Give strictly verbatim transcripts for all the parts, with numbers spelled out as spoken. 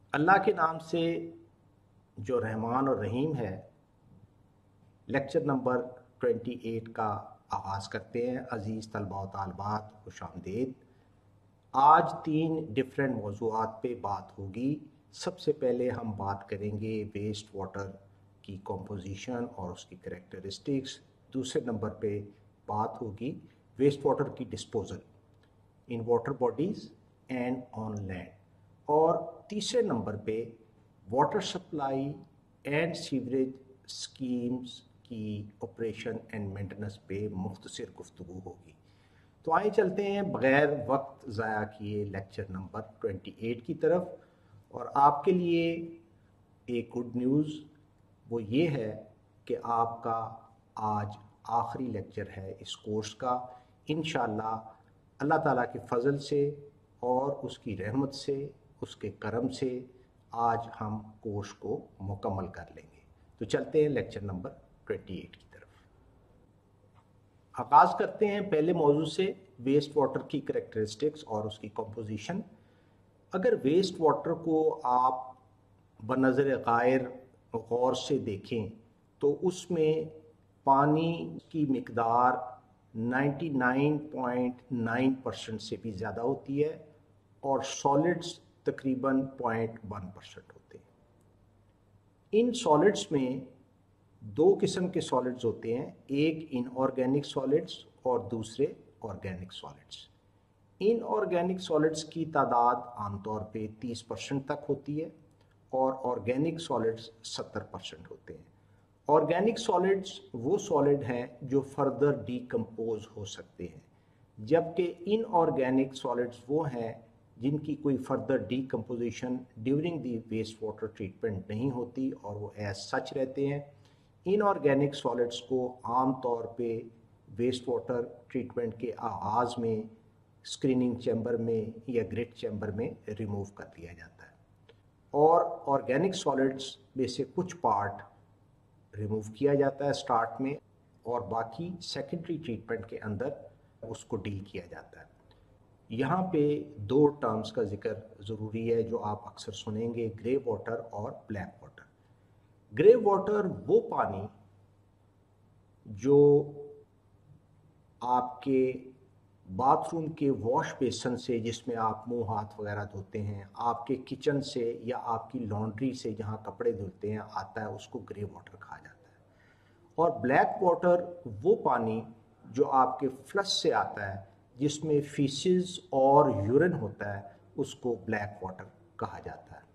अल्लाह के नाम से जो रहमान और रहीम है। लेक्चर नंबर अट्ठाईस का आगाज़ करते हैं। अज़ीज़ तलबा व तालिबात, खुशामदीद। आज तीन डिफरेंट मौज़ूआत पे बात होगी। सबसे पहले हम बात करेंगे वेस्ट वाटर की कंपोजिशन और उसकी करैक्टरिस्टिक्स। दूसरे नंबर पे बात होगी वेस्ट वाटर की disposal in water bodies and on land. और तीसरे नंबर पे water supply and sewerage schemes की ऑपरेशन एंड मेंटेनेंस पे मुख्तसर गुफ्तगू होगी। तो आइए चलते हैं बग़ैर वक्त ज़ाया किए लेक्चर नंबर अट्ठाईस की तरफ। और आपके लिए एक गुड न्यूज़ वो ये है कि आपका आज आखिरी लेक्चर है इस कोर्स का। इंशाअल्लाह अल्लाह ताला के फ़ज़ल से और उसकी रहमत से, उसके करम से आज हम कोर्स को मुकम्मल कर लेंगे। तो चलते हैं लेक्चर नंबर अट्ठाईस की तरफ। आगाज़ करते हैं पहले मौजू से, वेस्ट वाटर की करैक्टरिस्टिक्स और उसकी कंपोजिशन। अगर वेस्ट वाटर को आप बनज़र गायर गौर से देखें तो उसमें पानी की मिकदार निन्यानवे पॉइंट नौ परसेंट से भी ज़्यादा होती है और सॉलिड्स तकरीबन पॉइंट वन परसेंट होते हैं। इन सॉलिड्स में दो किस्म के सॉलिड्स होते हैं, एक इनऑर्गेनिक सॉलिड्स और दूसरे ऑर्गेनिक सॉलिड्स। इनऑर्गेनिक सॉलिड्स की तादाद आमतौर पे तीस परसेंट तक होती है और ऑर्गेनिक सॉलिड्स सत्तर परसेंट होते हैं। ऑर्गेनिक सॉलिड्स वो सॉलिड हैं जो फर्दर डीकम्पोज हो सकते हैं, जबकि इनऑर्गेनिक सॉलिड्स वो हैं जिनकी कोई further decomposition during the waste water treatment नहीं होती और वो एज सच रहते हैं। इनऑर्गेनिक सॉलिड्स को आम तौर पे वेस्ट वाटर ट्रीटमेंट के आगाज़ में स्क्रीनिंग चैम्बर में या ग्रिट चैम्बर में रिमूव कर दिया जाता है और ऑर्गेनिक सॉलिड्स में से कुछ पार्ट रिमूव किया जाता है स्टार्ट में और बाकी सेकेंडरी ट्रीटमेंट के अंदर उसको डील किया जाता है। यहाँ पे दो टर्म्स का जिक्र ज़रूरी है जो आप अक्सर सुनेंगे, ग्रे वाटर और ब्लैक वाटर। ग्रे वाटर वो पानी जो आपके बाथरूम के वॉश बेसन से, जिसमें आप मुंह हाथ वगैरह धोते हैं, आपके किचन से या आपकी लॉन्ड्री से जहाँ कपड़े धुलते हैं आता है, उसको ग्रे वाटर कहा जाता है। और ब्लैक वाटर वो पानी जो आपके फ्लश से आता है, जिसमें फीसिस और यूरिन होता है, उसको ब्लैक वाटर कहा जाता है।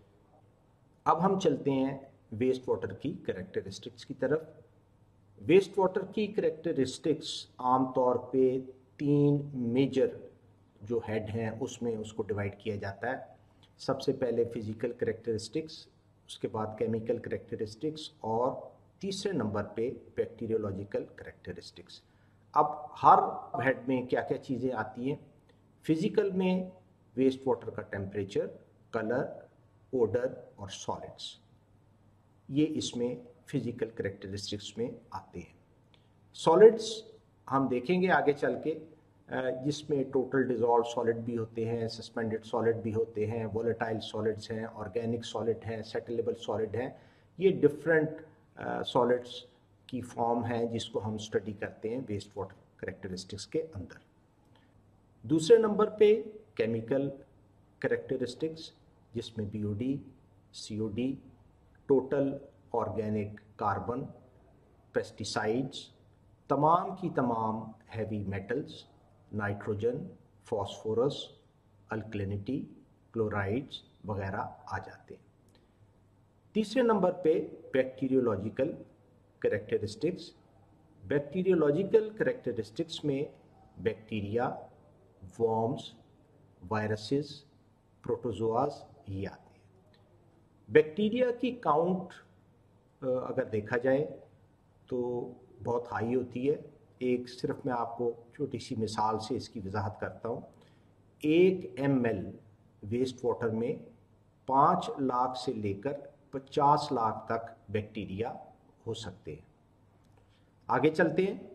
अब हम चलते हैं वेस्ट वाटर की करैक्टरिस्टिक्स की तरफ। वेस्ट वाटर की करैक्टरिस्टिक्स आमतौर पे तीन मेजर जो हेड हैं उसमें उसको डिवाइड किया जाता है। सबसे पहले फिजिकल करैक्टरिस्टिक्स, उसके बाद केमिकल करैक्टरिस्टिक्स और तीसरे नंबर पे बैक्टीरियोलॉजिकल करैक्टरिस्टिक्स। अब हर हेड में क्या क्या चीज़ें आती हैं। फिजिकल में वेस्ट वाटर का टेम्परेचर, कलर, ओडर और सॉलिड्स, ये इसमें फिजिकल करैक्टरिस्टिक्स में आते हैं। सॉलिड्स हम देखेंगे आगे चल के, जिसमें टोटल डिजॉल्व सॉलिड भी होते हैं, सस्पेंडेड सॉलिड भी होते हैं, वोलेटाइल सॉलिड्स हैं, ऑर्गेनिक सॉलिड हैं, सेटलेबल सॉलिड हैं। ये डिफरेंट सॉलिड्स की फॉर्म है जिसको हम स्टडी करते हैं वेस्ट वाटर करैक्टरिस्टिक्स के अंदर। दूसरे नंबर पे केमिकल करैक्टरिस्टिक्स, जिसमें B O D, C O D, total organic carbon, pesticides, तमाम की तमाम heavy metals, nitrogen, phosphorus, alkalinity, chlorides वगैरह आ जाते हैं। तीसरे नंबर पे बैक्टीरियोलॉजिकल करैक्टरिस्टिक्स। बैक्टीरियोलॉजिकल करैक्टरिस्टिक्स में बैक्टीरिया, वर्म्स, वायरसेस, प्रोटोजोआस ये आते हैं। बैक्टीरिया की काउंट अगर देखा जाए तो बहुत हाई होती है। एक सिर्फ मैं आपको छोटी सी मिसाल से इसकी वजाहत करता हूँ। एक एम एल वेस्ट वाटर में पाँच लाख से लेकर पचास लाख तक बैक्टीरिया हो सकते हैं। आगे चलते हैं।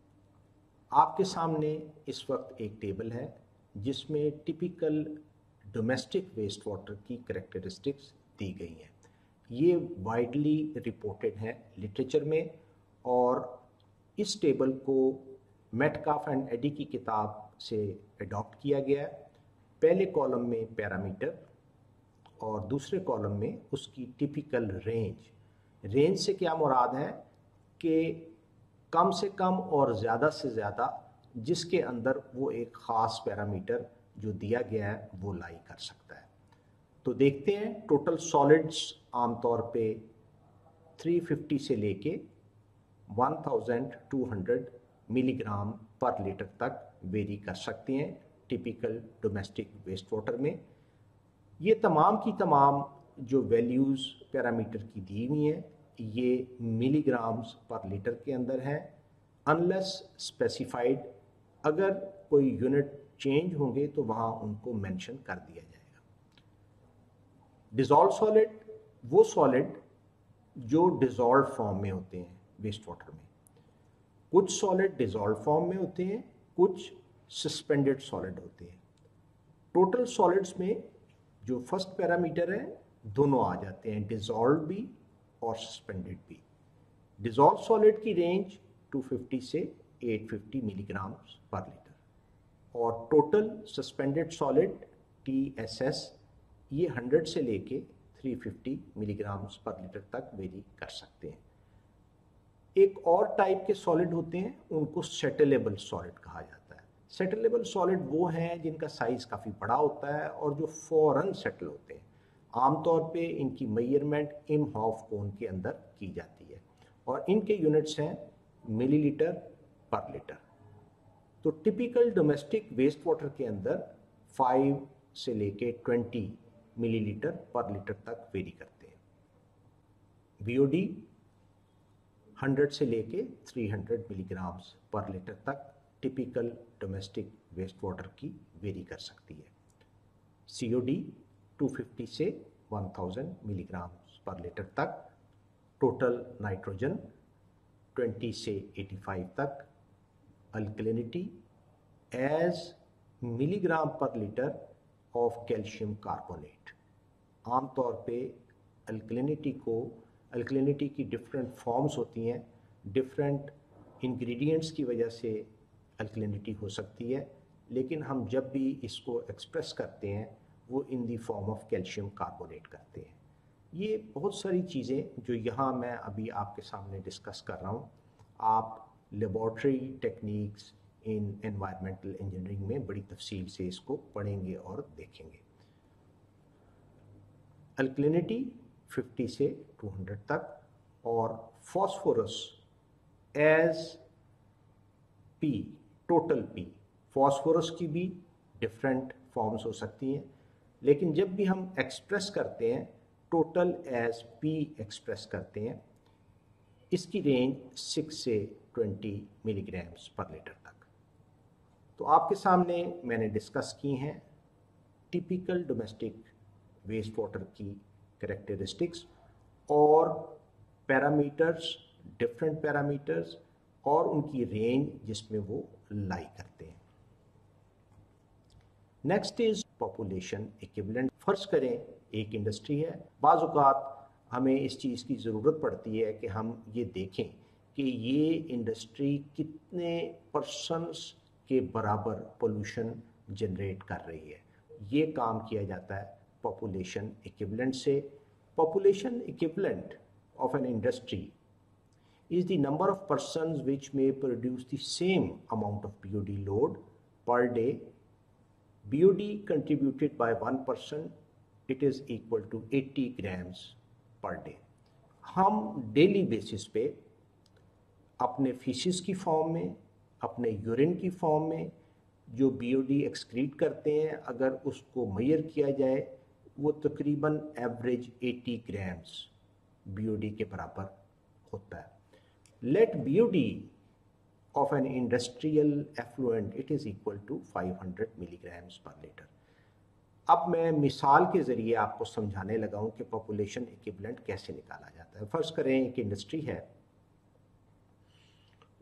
आपके सामने इस वक्त एक टेबल है जिसमें टिपिकल डोमेस्टिक वेस्ट वाटर की करेक्टरिस्टिक्स दी गई हैं। ये वाइडली रिपोर्टेड है लिटरेचर में, और इस टेबल को मेटकाफ एंड एडी की किताब से अडॉप्ट किया गया है। पहले कॉलम में पैरामीटर और दूसरे कॉलम में उसकी टिपिकल रेंज। रेंज से क्या मुराद है कि कम से कम और ज़्यादा से ज़्यादा जिसके अंदर वो एक ख़ास पैरामीटर जो दिया गया है वो लाई कर सकता है। तो देखते हैं, टोटल सॉलिड्स आमतौर पे तीन सौ पचास से लेके बारह सौ मिलीग्राम पर लीटर तक वेरी कर सकते हैं टिपिकल डोमेस्टिक वेस्ट वाटर में। ये तमाम की तमाम जो वैल्यूज़ पैरामीटर की दी हुई हैं ये मिलीग्राम्स पर लीटर के अंदर है, अनलेस स्पेसिफाइड। अगर कोई यूनिट चेंज होंगे तो वहाँ उनको मेंशन कर दिया जाएगा। डिज़ोल्व सॉलिड वो सॉलिड जो डिज़ोल्व फॉर्म में होते हैं वेस्ट वाटर में। कुछ सॉलिड डिज़ोल्व फॉर्म में होते हैं, कुछ सस्पेंडेड सॉलिड होते हैं। टोटल सॉलिड्स में जो फर्स्ट पैरामीटर है दोनों आ जाते हैं, डिज़ोल्व भी और सस्पेंडेड भी। डिज़ोल्व सॉलिड की रेंज दो सौ पचास से आठ सौ पचास मिलीग्राम पर लीटर, और total suspended solid T S S ये सौ से लेके तीन सौ पचास मिलीग्राम पर लीटर तक वेरी कर सकते हैं। एक और टाइप के सॉलिड होते हैं, उनको सेटलेबल सॉलिड कहा जाता है। सेटलेबल सॉलिड वो हैं जिनका साइज़ काफ़ी बड़ा होता है और जो फ़ौरन सेटल होते हैं। आमतौर पे इनकी मेजरमेंट इम्हॉफ कोन के अंदर की जाती है और इनके यूनिट्स हैं मिलीलीटर पर लीटर। तो टिपिकल डोमेस्टिक वेस्ट वाटर के अंदर पाँच से लेके बीस मिलीलीटर पर लीटर तक वेरी करते हैं। बीओडी सौ से लेके तीन सौ मिलीग्राम पर लीटर तक टिपिकल डोमेस्टिक वेस्ट वाटर की वेरी कर सकती है। सीओडी दो सौ पचास से हज़ार मिलीग्राम पर लीटर तक। टोटल नाइट्रोजन बीस से पचासी तक। Alkalinity as milligram per litre of calcium carbonate. आमतौर पे अल्कलिनिटी को अल्कलिनिटी की डिफरेंट फॉर्म्स होती हैं, डिफरेंट इंग्रेडिएंट्स की वजह से अल्कलिनिटी हो सकती है, लेकिन हम जब भी इसको एक्सप्रेस करते हैं वो in the form of calcium carbonate करते हैं। ये बहुत सारी चीज़ें जो यहाँ मैं अभी आपके सामने डिस्कस कर रहा हूँ, आप laboratory techniques in environmental engineering में बड़ी तफसील से इसको पढ़ेंगे और देखेंगे। अल्कलिनिटी पचास से दो सौ तक, और phosphorus as P, total P. Phosphorus की भी डिफरेंट फॉर्म्स हो सकती हैं, लेकिन जब भी हम एक्सप्रेस करते हैं टोटल एज पी एक्सप्रेस करते हैं, इसकी रेंज सिक्स से ट्वेंटी मिलीग्राम्स पर लीटर तक। तो आपके सामने मैंने डिस्कस की हैं टिपिकल डोमेस्टिक वेस्ट वाटर की कैरेक्टरिस्टिक्स और पैरामीटर्स, डिफरेंट पैरामीटर्स और उनकी रेंज जिसमें वो लाई करते हैं। Next is population equivalent. फर्ज करें एक इंडस्ट्री है, बाज़ औक़ात हमें इस चीज़ की ज़रूरत पड़ती है कि हम ये देखें कि ये इंडस्ट्री कितने पर्सन्स के बराबर पोल्यूशन जनरेट कर रही है। ये काम किया जाता है पॉपुलेशन इक्विवेलेंट से। Population equivalent of an industry is the number of persons which may produce the same amount of B O D load per day. B O D contributed by one person, it is equal to eighty grams per day. हम daily basis पे अपने faeces की form में, अपने urine की form में जो B O D excrete करते हैं, अगर उसको मेजर किया जाए वो तकरीबन एवरेज अस्सी ग्राम्स B O D के बराबर होता है। Let B O D of an industrial effluent it is equal to five hundred milligrams per liter। अब मैं मिसाल के ज़रिए आपको समझाने लगा हूँ कि पॉपुलेशन इक्विवेलेंट कैसे निकाला जाता है। फर्ज करें एक इंडस्ट्री है,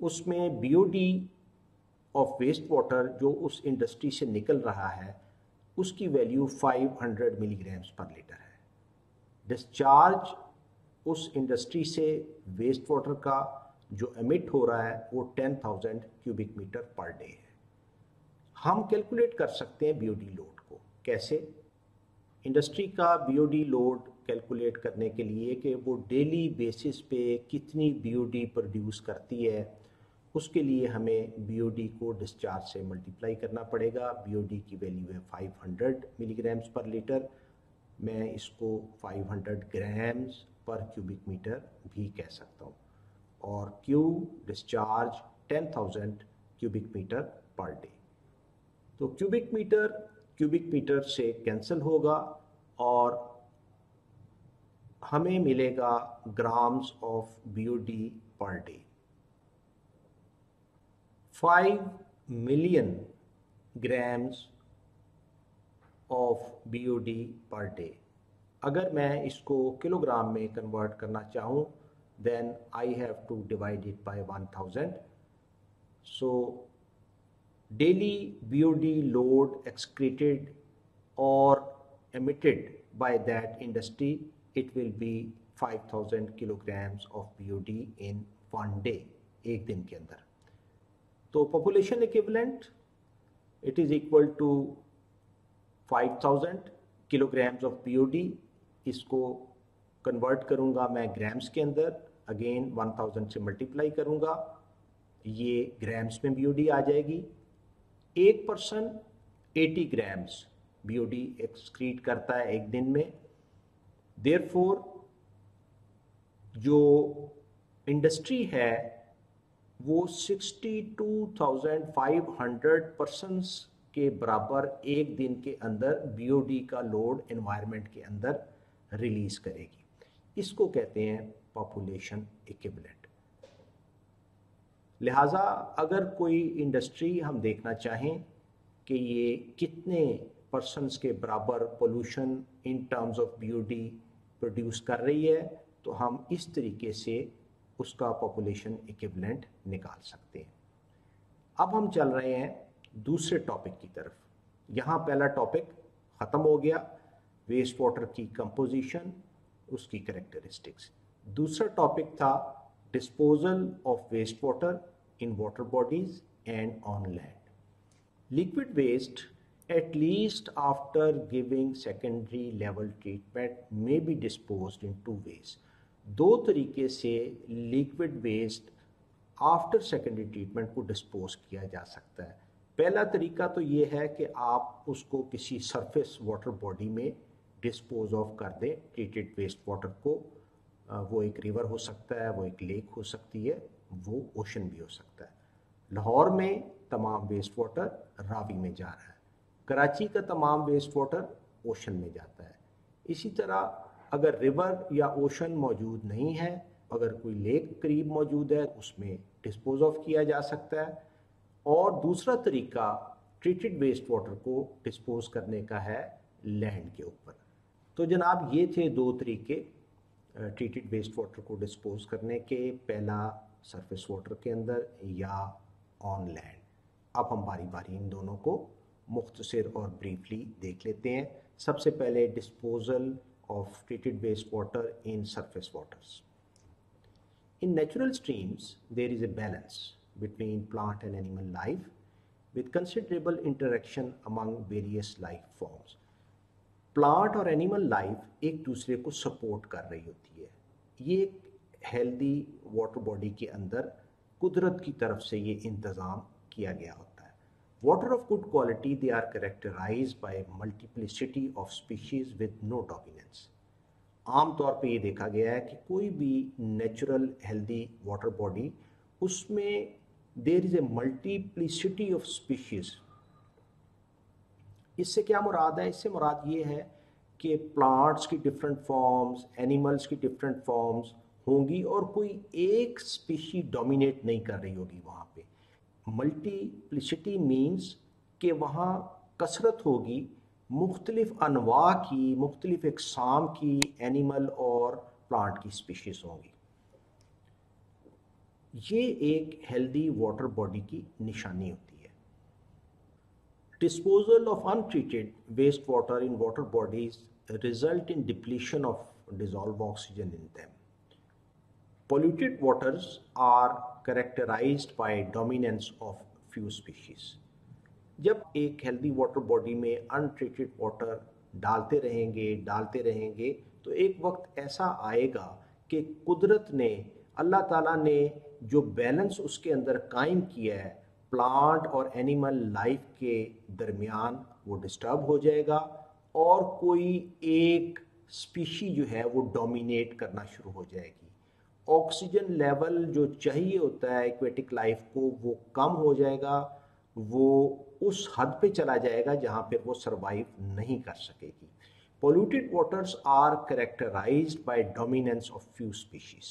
उसमें B O D of waste water जो उस इंडस्ट्री से निकल रहा है उसकी वैल्यू पाँच सौ मिलीग्राम्स पर लीटर है। डिस्चार्ज उस इंडस्ट्री से वेस्ट वाटर का जो एमिट हो रहा है वो ten thousand cubic metre per day है। हम कैलकुलेट कर सकते हैं बीओडी लोड को। कैसे? इंडस्ट्री का बीओडी लोड कैलकुलेट करने के लिए कि वो डेली बेसिस पे कितनी बीओडी प्रोड्यूस करती है, उसके लिए हमें बीओडी को डिस्चार्ज से मल्टीप्लाई करना पड़ेगा। बीओडी की वैल्यू है पाँच सौ मिलीग्राम्स पर लीटर। मैं इसको पाँच सौ ग्राम्स पर क्यूबिक मीटर भी कह सकता हूँ। और Q discharge ten thousand cubic metre per day. तो क्यूबिक मीटर क्यूबिक मीटर से कैंसिल होगा और हमें मिलेगा grams of BOD per day. Five million grams of BOD per day. अगर मैं इसको किलोग्राम में कन्वर्ट करना चाहूँ, then I have to divide it by one thousand. So daily B O D load excreted or emitted by that industry, it will be five thousand kilograms of B O D in one day, एक दिन के अंदर। तो population equivalent it is equal to five thousand kilograms of B O D। इसको convert करूंगा मैं grams के अंदर, अगेन वन थाउजेंड से मल्टीप्लाई करूंगा, ये ग्राम्स में बीओडी आ जाएगी। एक पर्सन अस्सी ग्राम्स बीओडी एक्सक्रीट करता है एक दिन में। देयरफॉर जो इंडस्ट्री है वो sixty two thousand five hundred persons के बराबर एक दिन के अंदर बीओडी का लोड एनवायरनमेंट के अंदर रिलीज करेगी। इसको कहते हैं पॉपुलेशन इक्विवेलेंट। लिहाजा अगर कोई इंडस्ट्री हम देखना चाहें कि ये कितने पर्सन्स के बराबर pollution in terms of BOD produce कर रही है, तो हम इस तरीके से उसका पॉपुलेशन इक्विवेलेंट निकाल सकते हैं। अब हम चल रहे हैं दूसरे टॉपिक की तरफ। यहाँ पहला टॉपिक ख़त्म हो गया, वेस्ट वाटर की कंपोजिशन, उसकी कैरेक्टरिस्टिक्स। दूसरा टॉपिक था disposal of waste water in water bodies and on land. Liquid waste at least after giving secondary level treatment may be disposed in two ways। दो तरीके से liquid waste after secondary treatment को dispose किया जा सकता है। पहला तरीका तो ये है कि आप उसको किसी सरफेस वाटर बॉडी में डिस्पोज ऑफ कर दें ट्रीटेड वेस्ट वाटर को। वो एक रिवर हो सकता है, वो एक लेक हो सकती है, वो ओशन भी हो सकता है। लाहौर में तमाम वेस्ट वाटर रावी में जा रहा है, कराची का तमाम वेस्ट वाटर ओशन में जाता है। इसी तरह अगर रिवर या ओशन मौजूद नहीं है, अगर कोई लेक करीब मौजूद है, उसमें डिस्पोज ऑफ किया जा सकता है। और दूसरा तरीका ट्रीटेड वेस्ट वाटर को डिस्पोज करने का है लैंड के ऊपर। तो जनाब ये थे दो तरीके ट्रीटेड वेस्ट वाटर को डिस्पोज करने के, पहला सरफेस वाटर के अंदर या ऑन लैंड। अब हम बारी बारी इन दोनों को मुख्तसर और ब्रीफली देख लेते हैं। सबसे पहले disposal of treated waste water in surface waters. In natural streams there is a balance between plant and animal life with considerable interaction among various life forms. Plant और एनिमल लाइफ एक दूसरे को support कर रही होती है। ये एक हेल्दी वाटर बॉडी के अंदर कुदरत की तरफ से ये इंतज़ाम किया गया होता है। Water of good quality, they are characterized by multiplicity of species with no dominance। आम तौर पे ये देखा गया है कि कोई भी नेचुरल हेल्दी वाटर बॉडी, उसमें there is a multiplicity of species. इससे क्या मुराद है? इससे मुराद ये है कि प्लांट्स की डिफरेंट फॉर्म्स, एनिमल्स की डिफरेंट फॉर्म्स होंगी और कोई एक स्पीशी डोमिनेट नहीं कर रही होगी वहाँ पे। मल्टीप्लिसिटी मीन्स कि वहाँ कसरत होगी मुख्तलिफ अनवा की, मुख्तलिफ इकसाम की एनिमल और प्लांट की स्पीशीज़ होंगी। ये एक हेल्दी वाटर बॉडी की निशानी होती है। Disposal of untreated wastewater in water bodies result in depletion of dissolved oxygen in them. Polluted waters are characterized by dominance of few species. जब एक हेल्दी वाटर बॉडी में अनट्रीटेड वाटर डालते रहेंगे डालते रहेंगे तो एक वक्त ऐसा आएगा कि कुदरत ने, अल्लाह ताला ने जो बैलेंस उसके अंदर कायम किया है प्लांट और एनिमल लाइफ के दरमियान, वो डिस्टर्ब हो जाएगा और कोई एक स्पीशी जो है वो डोमिनेट करना शुरू हो जाएगी। ऑक्सीजन लेवल जो चाहिए होता है एक्वेटिक लाइफ को वो कम हो जाएगा, वो उस हद पे चला जाएगा जहाँ पे वो सरवाइव नहीं कर सकेगी। Polluted waters are characterized by dominance of few species.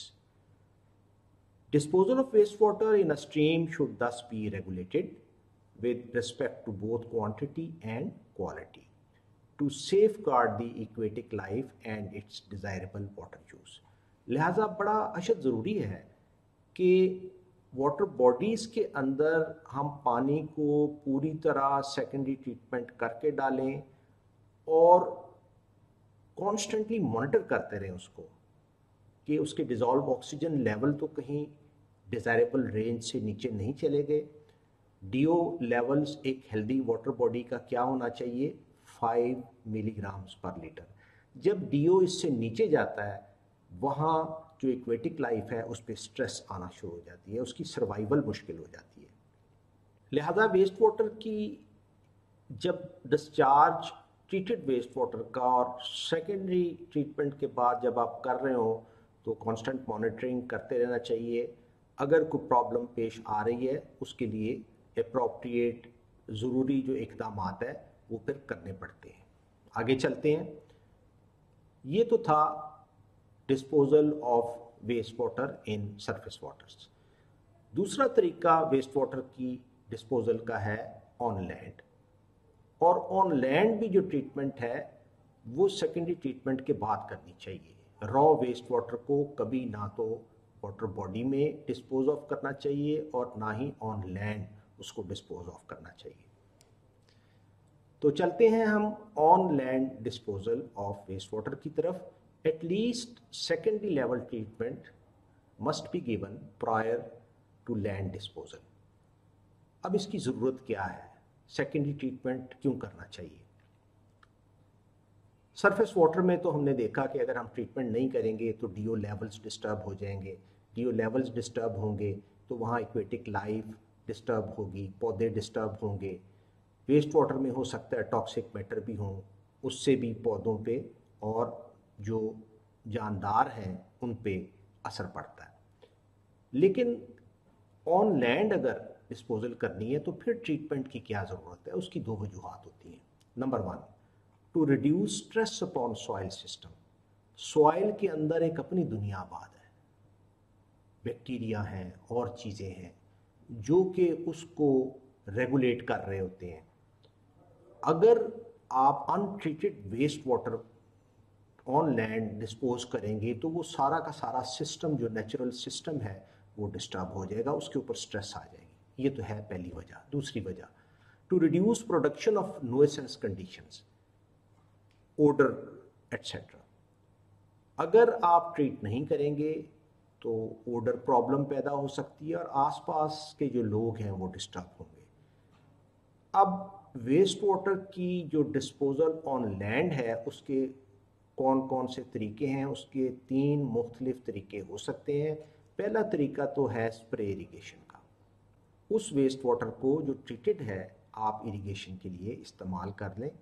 Disposal of wastewater in a stream should thus be regulated with respect to both quantity and quality to safeguard the aquatic life and its desirable water use. लिहाजा बड़ा अशद ज़रूरी है कि water bodies के अंदर हम पानी को पूरी तरह सेकेंडरी ट्रीटमेंट करके डालें और कॉन्स्टेंटली मॉनिटर करते रहें उसको कि उसके डिज़ोल्व ऑक्सीजन लेवल तो कहीं डिज़ायरेबल रेंज से नीचे नहीं चले गए। डीओ लेवल्स एक हेल्दी वाटर बॉडी का क्या होना चाहिए, फाइव मिलीग्राम्स पर लीटर। जब डीओ इससे नीचे जाता है वहाँ जो एक्वेटिक लाइफ है उस पर स्ट्रेस आना शुरू हो जाती है, उसकी सर्वाइवल मुश्किल हो जाती है। लिहाजा वेस्ट वाटर की जब डिस्चार्ज ट्रीटेड वेस्ट वाटर का और सेकेंडरी ट्रीटमेंट के बाद जब आप कर रहे हो तो कांस्टेंट मॉनिटरिंग करते रहना चाहिए। अगर कोई प्रॉब्लम पेश आ रही है उसके लिए अप्रोप्रिएट ज़रूरी जो इक़दाम है वो फिर करने पड़ते हैं। आगे चलते हैं। ये तो था disposal of waste water in surface waters. दूसरा तरीका वेस्ट वाटर की डिस्पोजल का है ऑन लैंड, और ऑन लैंड भी जो ट्रीटमेंट है वो सेकेंडरी ट्रीटमेंट के बाद करनी चाहिए। रॉ वेस्ट वाटर को कभी ना तो वाटर बॉडी में डिस्पोज ऑफ करना चाहिए और ना ही ऑन लैंड उसको डिस्पोज ऑफ करना चाहिए। तो चलते हैं हम on land disposal of waste water की तरफ। At least secondary level treatment must be given prior to land disposal. अब इसकी ज़रूरत क्या है, सेकेंडरी ट्रीटमेंट क्यों करना चाहिए? सरफेस वाटर में तो हमने देखा कि अगर हम ट्रीटमेंट नहीं करेंगे तो डीओ लेवल्स डिस्टर्ब हो जाएंगे। डीओ लेवल्स डिस्टर्ब होंगे तो वहाँ एक्वेटिक लाइफ डिस्टर्ब होगी, पौधे डिस्टर्ब होंगे। वेस्ट वाटर में हो सकता है टॉक्सिक मैटर भी हों, उससे भी पौधों पे और जो जानदार हैं उन पे असर पड़ता है। लेकिन ऑन लैंड अगर डिस्पोजल करनी है तो फिर ट्रीटमेंट की क्या ज़रूरत है? उसकी दो वजूहात होती हैं। Number one, to reduce stress upon soil system. Soil के अंदर एक अपनी दुनिया आबाद है, बैक्टीरिया हैं और चीज़ें हैं जो कि उसको रेगुलेट कर रहे होते हैं। अगर आप untreated waste water on land dispose करेंगे तो वो सारा का सारा सिस्टम जो नेचुरल सिस्टम है वो डिस्टर्ब हो जाएगा, उसके ऊपर स्ट्रेस आ जाएगी। ये तो है पहली वजह। दूसरी वजह, to reduce production of nuisance conditions, odour etcetera. अगर आप ट्रीट नहीं करेंगे तो ओडर प्रॉब्लम पैदा हो सकती है और आसपास के जो लोग हैं वो डिस्टर्ब होंगे। अब वेस्ट वाटर की जो डिस्पोजल ऑन लैंड है उसके कौन कौन से तरीके हैं? उसके तीन मुख्तलिफ तरीके हो सकते हैं। पहला तरीका तो है स्प्रे इरिगेशन का। उस वेस्ट वाटर को जो ट्रीटेड है आप इरिगेशन के लिए इस्तेमाल कर लें,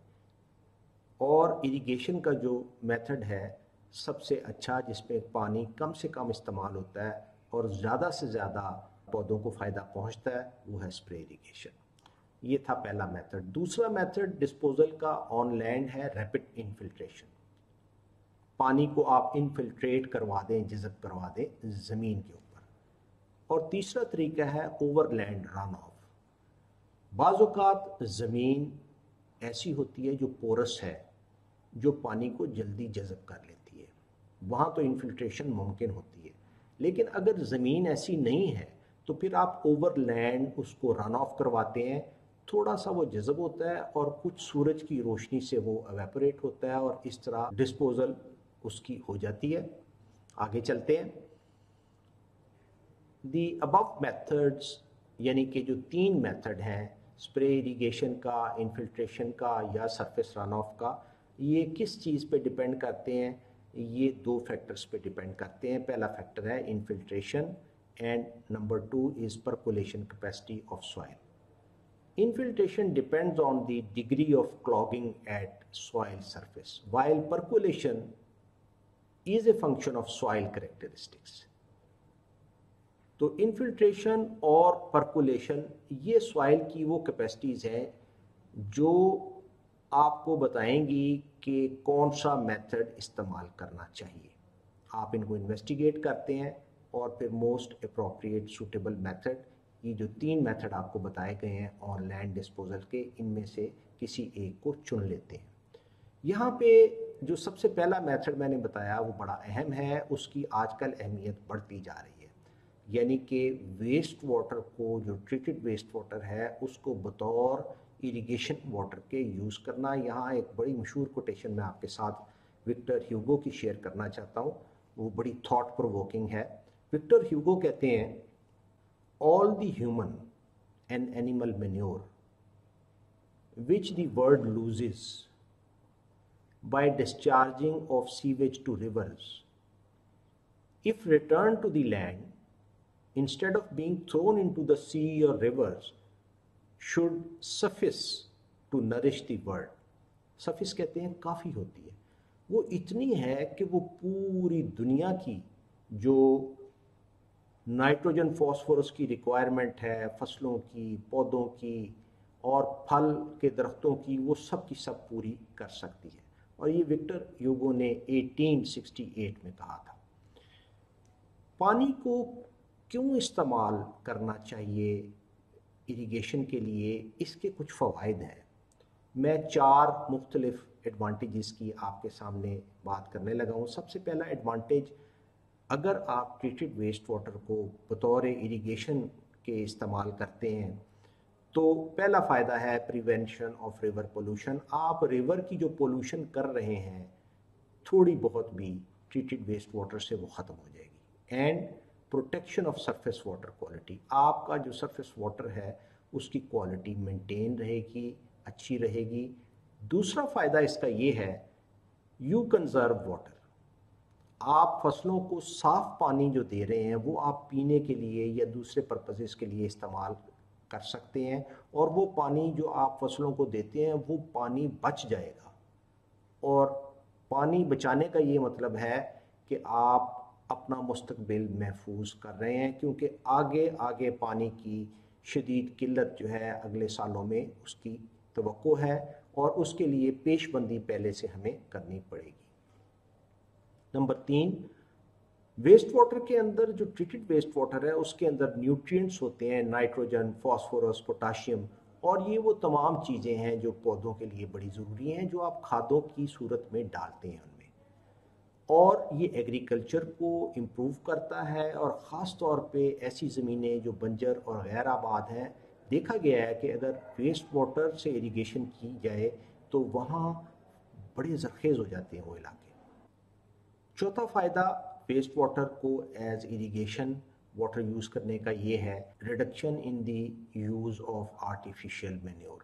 और इरिगेशन का जो मेथड है सबसे अच्छा जिसमें पानी कम से कम इस्तेमाल होता है और ज़्यादा से ज़्यादा पौधों को फ़ायदा पहुंचता है वो है स्प्रे इरिगेशन। ये था पहला मेथड। दूसरा मेथड डिस्पोजल का ऑन लैंड है रैपिड इनफिल्ट्रेशन। पानी को आप इनफिल्ट्रेट करवा दें, जज़ब करवा दें ज़मीन के ऊपर। और तीसरा तरीका है ओवरलैंड रन ऑफ। बाज़ औक़ात ज़मीन ऐसी होती है जो पोरस है, जो पानी को जल्दी जज़ब कर लेती है, वहाँ तो इनफिल्ट्रेशन मुमकिन होती है। लेकिन अगर ज़मीन ऐसी नहीं है तो फिर आप ओवरलैंड उसको रन ऑफ करवाते हैं थोड़ा सा वो जज़ब होता है और कुछ सूरज की रोशनी से वो एवेपोरेट होता है और इस तरह डिस्पोजल उसकी हो जाती है। आगे चलते हैं। दी अबव मेथड्स यानी कि जो तीन मेथड हैं, स्प्रे इरिगेशन का, इनफिल्ट्रेशन का या सरफेस रन ऑफ का, ये किस चीज़ पे डिपेंड करते हैं? ये दो फैक्टर्स पे डिपेंड करते हैं। पहला फैक्टर है infiltration and number two is percolation capacity of soil. Infiltration depends on the degree of clogging at soil surface, while percolation is a function of soil characteristics. तो इन्फिल्ट्रेशन और percolation ये soil की वो capacities हैं जो आपको बताएंगी कि कौन सा मेथड इस्तेमाल करना चाहिए। आप इनको इन्वेस्टिगेट करते हैं और फिर मोस्ट अप्रोप्रिएट सूटेबल मेथड, ये जो तीन मेथड आपको बताए गए हैं ऑन लैंड डिस्पोजल के, इनमें से किसी एक को चुन लेते हैं। यहाँ पे जो सबसे पहला मेथड मैंने बताया वो बड़ा अहम है, उसकी आजकल अहमियत बढ़ती जा रही है, यानी कि वेस्ट वाटर को, जो ट्रीटेड वेस्ट वाटर है, उसको बतौर इरिगेशन वाटर के यूज़ करना। यहाँ एक बड़ी मशहूर कोटेशन मैं आपके साथ विक्टर ह्यूगो की शेयर करना चाहता हूँ, वो बड़ी थॉट प्रोवोकिंग है। विक्टर ह्यूगो कहते हैं, all the human and animal manure which the world loses by discharging of sewage to rivers, if returned to the land instead of being thrown into the sea or rivers, should suffice to nourish the world. suffice कहते हैं काफ़ी होती है, वो इतनी है कि वो पूरी दुनिया की जो नाइट्रोजन फॉस्फोरस की रिक्वायरमेंट है, फसलों की, पौधों की और फल के दरख्तों की, वो सब की सब पूरी कर सकती है। और ये विक्टर ह्यूगो ने अठारह सौ अड़सठ में कहा था। पानी को क्यों इस्तेमाल करना चाहिए इरिगेशन के लिए, इसके कुछ फ़वाइद हैं। मैं चार मुख्तलिफ एडवांटेजेस की आपके सामने बात करने लगा हूँ। सबसे पहला एडवांटेज, अगर आप ट्रीटेड वेस्ट वाटर को बतौर इरिगेशन के इस्तेमाल करते हैं तो पहला फ़ायदा है प्रिवेंशन ऑफ रिवर पोल्यूशन। आप रिवर की जो पोल्यूशन कर रहे हैं थोड़ी बहुत भी ट्रीटेड वेस्ट वाटर से वो ख़त्म हो जाएगी। And protection of surface water quality, आपका जो सरफेस वाटर है उसकी क्वालिटी मेंटेन रहेगी, अच्छी रहेगी। दूसरा फ़ायदा इसका ये है, यू कंजर्व वाटर। आप फसलों को साफ़ पानी जो दे रहे हैं वो आप पीने के लिए या दूसरे पर्पसेस के लिए इस्तेमाल कर सकते हैं, और वो पानी जो आप फसलों को देते हैं वो पानी बच जाएगा। और पानी बचाने का ये मतलब है कि आप अपना मुस्तकबिल महफूज कर रहे हैं, क्योंकि आगे आगे पानी की शदीद किल्लत जो है अगले सालों में उसकी तवक्को है, और उसके लिए पेशबंदी पहले से हमें करनी पड़ेगी। नंबर तीन, वेस्ट वाटर के अंदर जो ट्रीटेड वेस्ट वाटर है उसके अंदर न्यूट्रिएंट्स होते हैं, नाइट्रोजन, फास्फोरस, पोटाशियम, और ये वो तमाम चीज़ें हैं जो पौधों के लिए बड़ी ज़रूरी हैं, जो आप खादों की सूरत में डालते हैं उनमें। और ये एग्रीकल्चर को इम्प्रूव करता है, और ख़ास तौर पे ऐसी ज़मीनें जो बंजर और गैर आबाद हैं, देखा गया है कि अगर वेस्ट वाटर से इरिगेशन की जाए तो वहाँ बड़े ज़रखेज़ हो जाते हैं वो इलाके। चौथा फ़ायदा वेस्ट वाटर को एज इरिगेशन वाटर यूज़ करने का ये है, reduction in the use of artificial manure.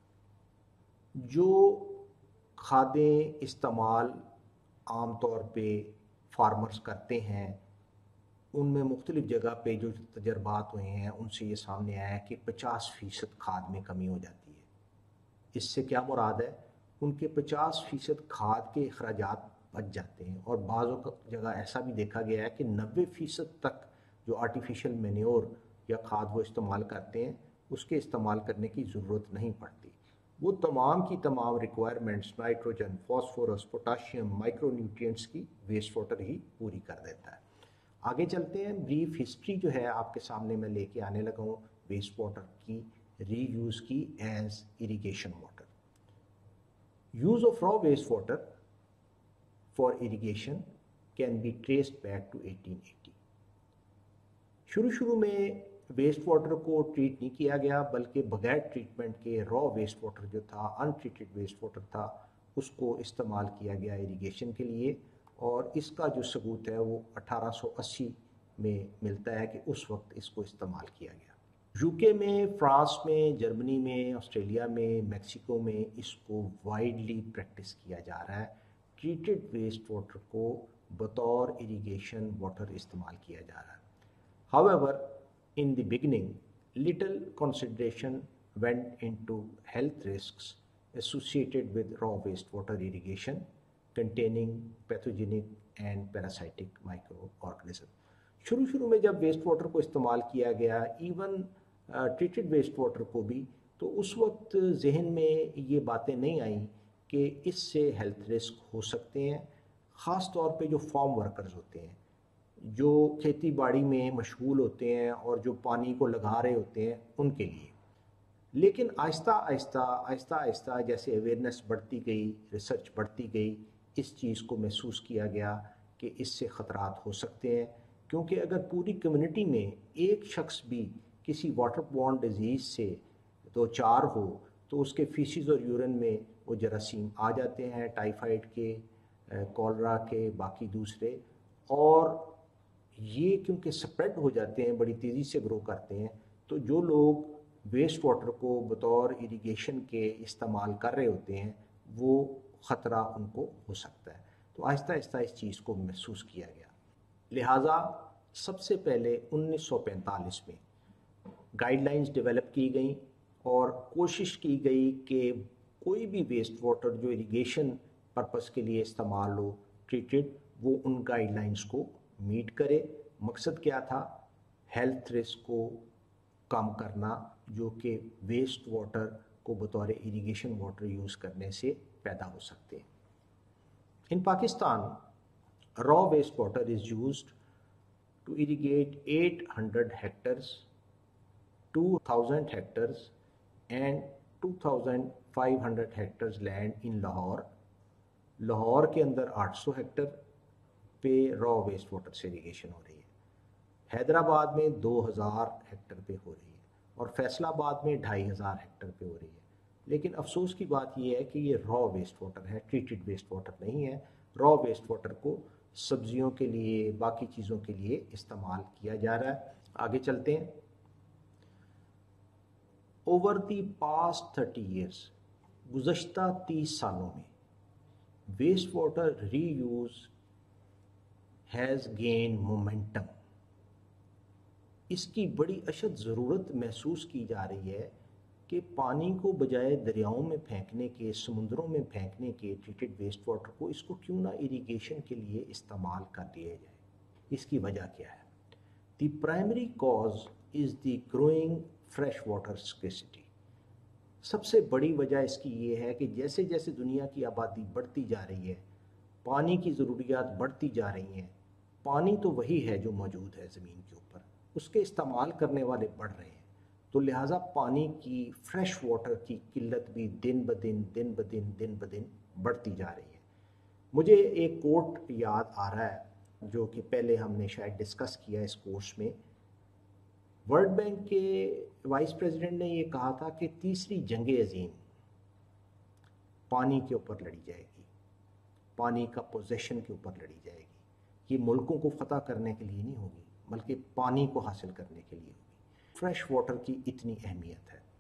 जो खादें इस्तेमाल आम तौर पे फार्मर्स करते हैं, उनमें मुख्तलिफ जगह पे जो तजर्बात हुए हैं उनसे ये सामने आया है कि पचास फ़ीसद खाद में कमी हो जाती है। इससे क्या मुराद है, उनके पचास फ़ीसद खाद के अखराजात बच जाते हैं, और बाज़ जगह ऐसा भी देखा गया है कि नब्बे फ़ीसद तक जो आर्टिफिशियल मैन्योर या खाद वो इस्तेमाल करते हैं उसके इस्तेमाल करने की ज़रूरत नहीं पड़ती। वो तमाम की तमाम requirements nitrogen, phosphorus, potassium, micro nutrients की वेस्ट वाटर ही पूरी कर देता है। आगे चलते हैं। ब्रीफ हिस्ट्री जो है आपके सामने मैं लेके आने लगा हूँ वेस्ट वाटर की रीयूज़ की as irrigation water. Use of raw waste water for irrigation can be traced back to अठारह सौ अस्सी। शुरू शुरू में वेस्ट वाटर को ट्रीट नहीं किया गया, बल्कि बगैर ट्रीटमेंट के रॉ वेस्ट वाटर जो था, अनट्रीटेड वेस्ट वाटर था, उसको इस्तेमाल किया गया इरिगेशन के लिए। और इसका जो सबूत है वो अठारह सौ अस्सी में मिलता है कि उस वक्त इसको इस्तेमाल किया गया। यूके में, फ्रांस में, जर्मनी में, ऑस्ट्रेलिया में, मेक्सिको में इसको वाइडली प्रैक्टिस किया जा रहा है। ट्रीटेड वेस्ट वाटर को बतौर इरिगेशन वाटर इस्तेमाल किया जा रहा है। However, in the beginning, little consideration went into health risks associated with raw wastewater irrigation containing pathogenic and parasitic microorganisms. शुरू शुरू में जब वेस्ट वाटर को इस्तेमाल किया गया, इवन ट्रीटेड वेस्ट वाटर को भी, तो उस वक्त जहन में ये बातें नहीं आई कि इससे हेल्थ रिस्क हो सकते हैं, ख़ास तौर पे जो फार्म वर्कर्स होते हैं, जो खेती बाड़ी में मशगूल होते हैं और जो पानी को लगा रहे होते हैं, उनके लिए। लेकिन आहिस्ता आहिस्ता आहिस्ता आहिस्ता जैसे अवेयरनेस बढ़ती गई, रिसर्च बढ़ती गई, इस चीज़ को महसूस किया गया कि इससे ख़तरात हो सकते हैं। क्योंकि अगर पूरी कम्युनिटी में एक शख्स भी किसी वाटर बॉर्न डिजीज़ से दो चार हो, तो उसके फीसिस और यूरिन में वो जरासीम आ जाते हैं, टाइफाइड के, कॉलरा के, बाकी दूसरे। और ये क्योंकि स्प्रेड हो जाते हैं, बड़ी तेज़ी से ग्रो करते हैं, तो जो लोग वेस्ट वाटर को बतौर इरिगेशन के इस्तेमाल कर रहे होते हैं, वो ख़तरा उनको हो सकता है। तो आहिस्ता आहिस्ता इस चीज़ को महसूस किया गया। लिहाजा सबसे पहले उन्नीस सौ पैंतालीस में गाइडलाइंस डेवलप की गई और कोशिश की गई कि कोई भी वेस्ट वाटर जो इरिगेशन पर्पस के लिए इस्तेमाल हो, ट्रीटेड, वो उन गाइडलाइंस को मीट करे। मकसद क्या था? हेल्थ रिस्क को कम करना, जो कि वेस्ट वाटर को बतौर इरिगेशन वाटर यूज़ करने से पैदा हो सकते हैं। In Pakistan, raw waste water is used to irrigate eight hundred hectares, two thousand hectares and two thousand five hundred hectares land in Lahore. Lahore के अंदर आठ सौ हेक्टर पे रॉ वेस्ट वाटर से इरिगेशन हो रही है, हैदराबाद में दो हज़ार हेक्टर पे हो रही है और फैसलाबाद में ढाई हज़ार हेक्टर पे हो रही है। लेकिन अफसोस की बात यह है कि ये रॉ वेस्ट वाटर है, ट्रीटेड वेस्ट वाटर नहीं है। रॉ वेस्ट वाटर को सब्जियों के लिए, बाकी चीज़ों के लिए इस्तेमाल किया जा रहा है। आगे चलते हैं। Over the past thirty years, गुज़श्ता तीस सालों में waste water reuse has gain momentum. इसकी बड़ी अशद ज़रूरत महसूस की जा रही है कि पानी को बजाय दरियाओं में फेंकने के, समुद्रों में फेंकने के, ट्रीटेड वेस्ट वाटर को, इसको क्यों ना इरिगेशन के लिए इस्तेमाल कर लिया जाए। इसकी वजह क्या है? The primary cause is the growing fresh water scarcity. सबसे बड़ी वजह इसकी ये है कि जैसे जैसे दुनिया की आबादी बढ़ती जा रही है, पानी की ज़रूरियात बढ़ती जा रही हैं। पानी तो वही है जो मौजूद है ज़मीन के ऊपर, उसके इस्तेमाल करने वाले बढ़ रहे हैं, तो लिहाजा पानी की, फ्रेश वाटर की किल्लत भी दिन ब दिन दिन ब दिन दिन ब दिन बढ़ती जा रही है। मुझे एक कोट याद आ रहा है जो कि पहले हमने शायद डिस्कस किया इस कोर्स में। वर्ल्ड बैंक के वाइस प्रेसिडेंट ने ये कहा था कि तीसरी जंग अजीम पानी के ऊपर लड़ी जाएगी, पानी का पोजेशन के ऊपर लड़ी जाएगी। ये मुल्कों को फतह करने के लिए नहीं होगी, बल्कि पानी को हासिल करने के लिए होगी। फ्रेश वाटर की इतनी अहमियत है।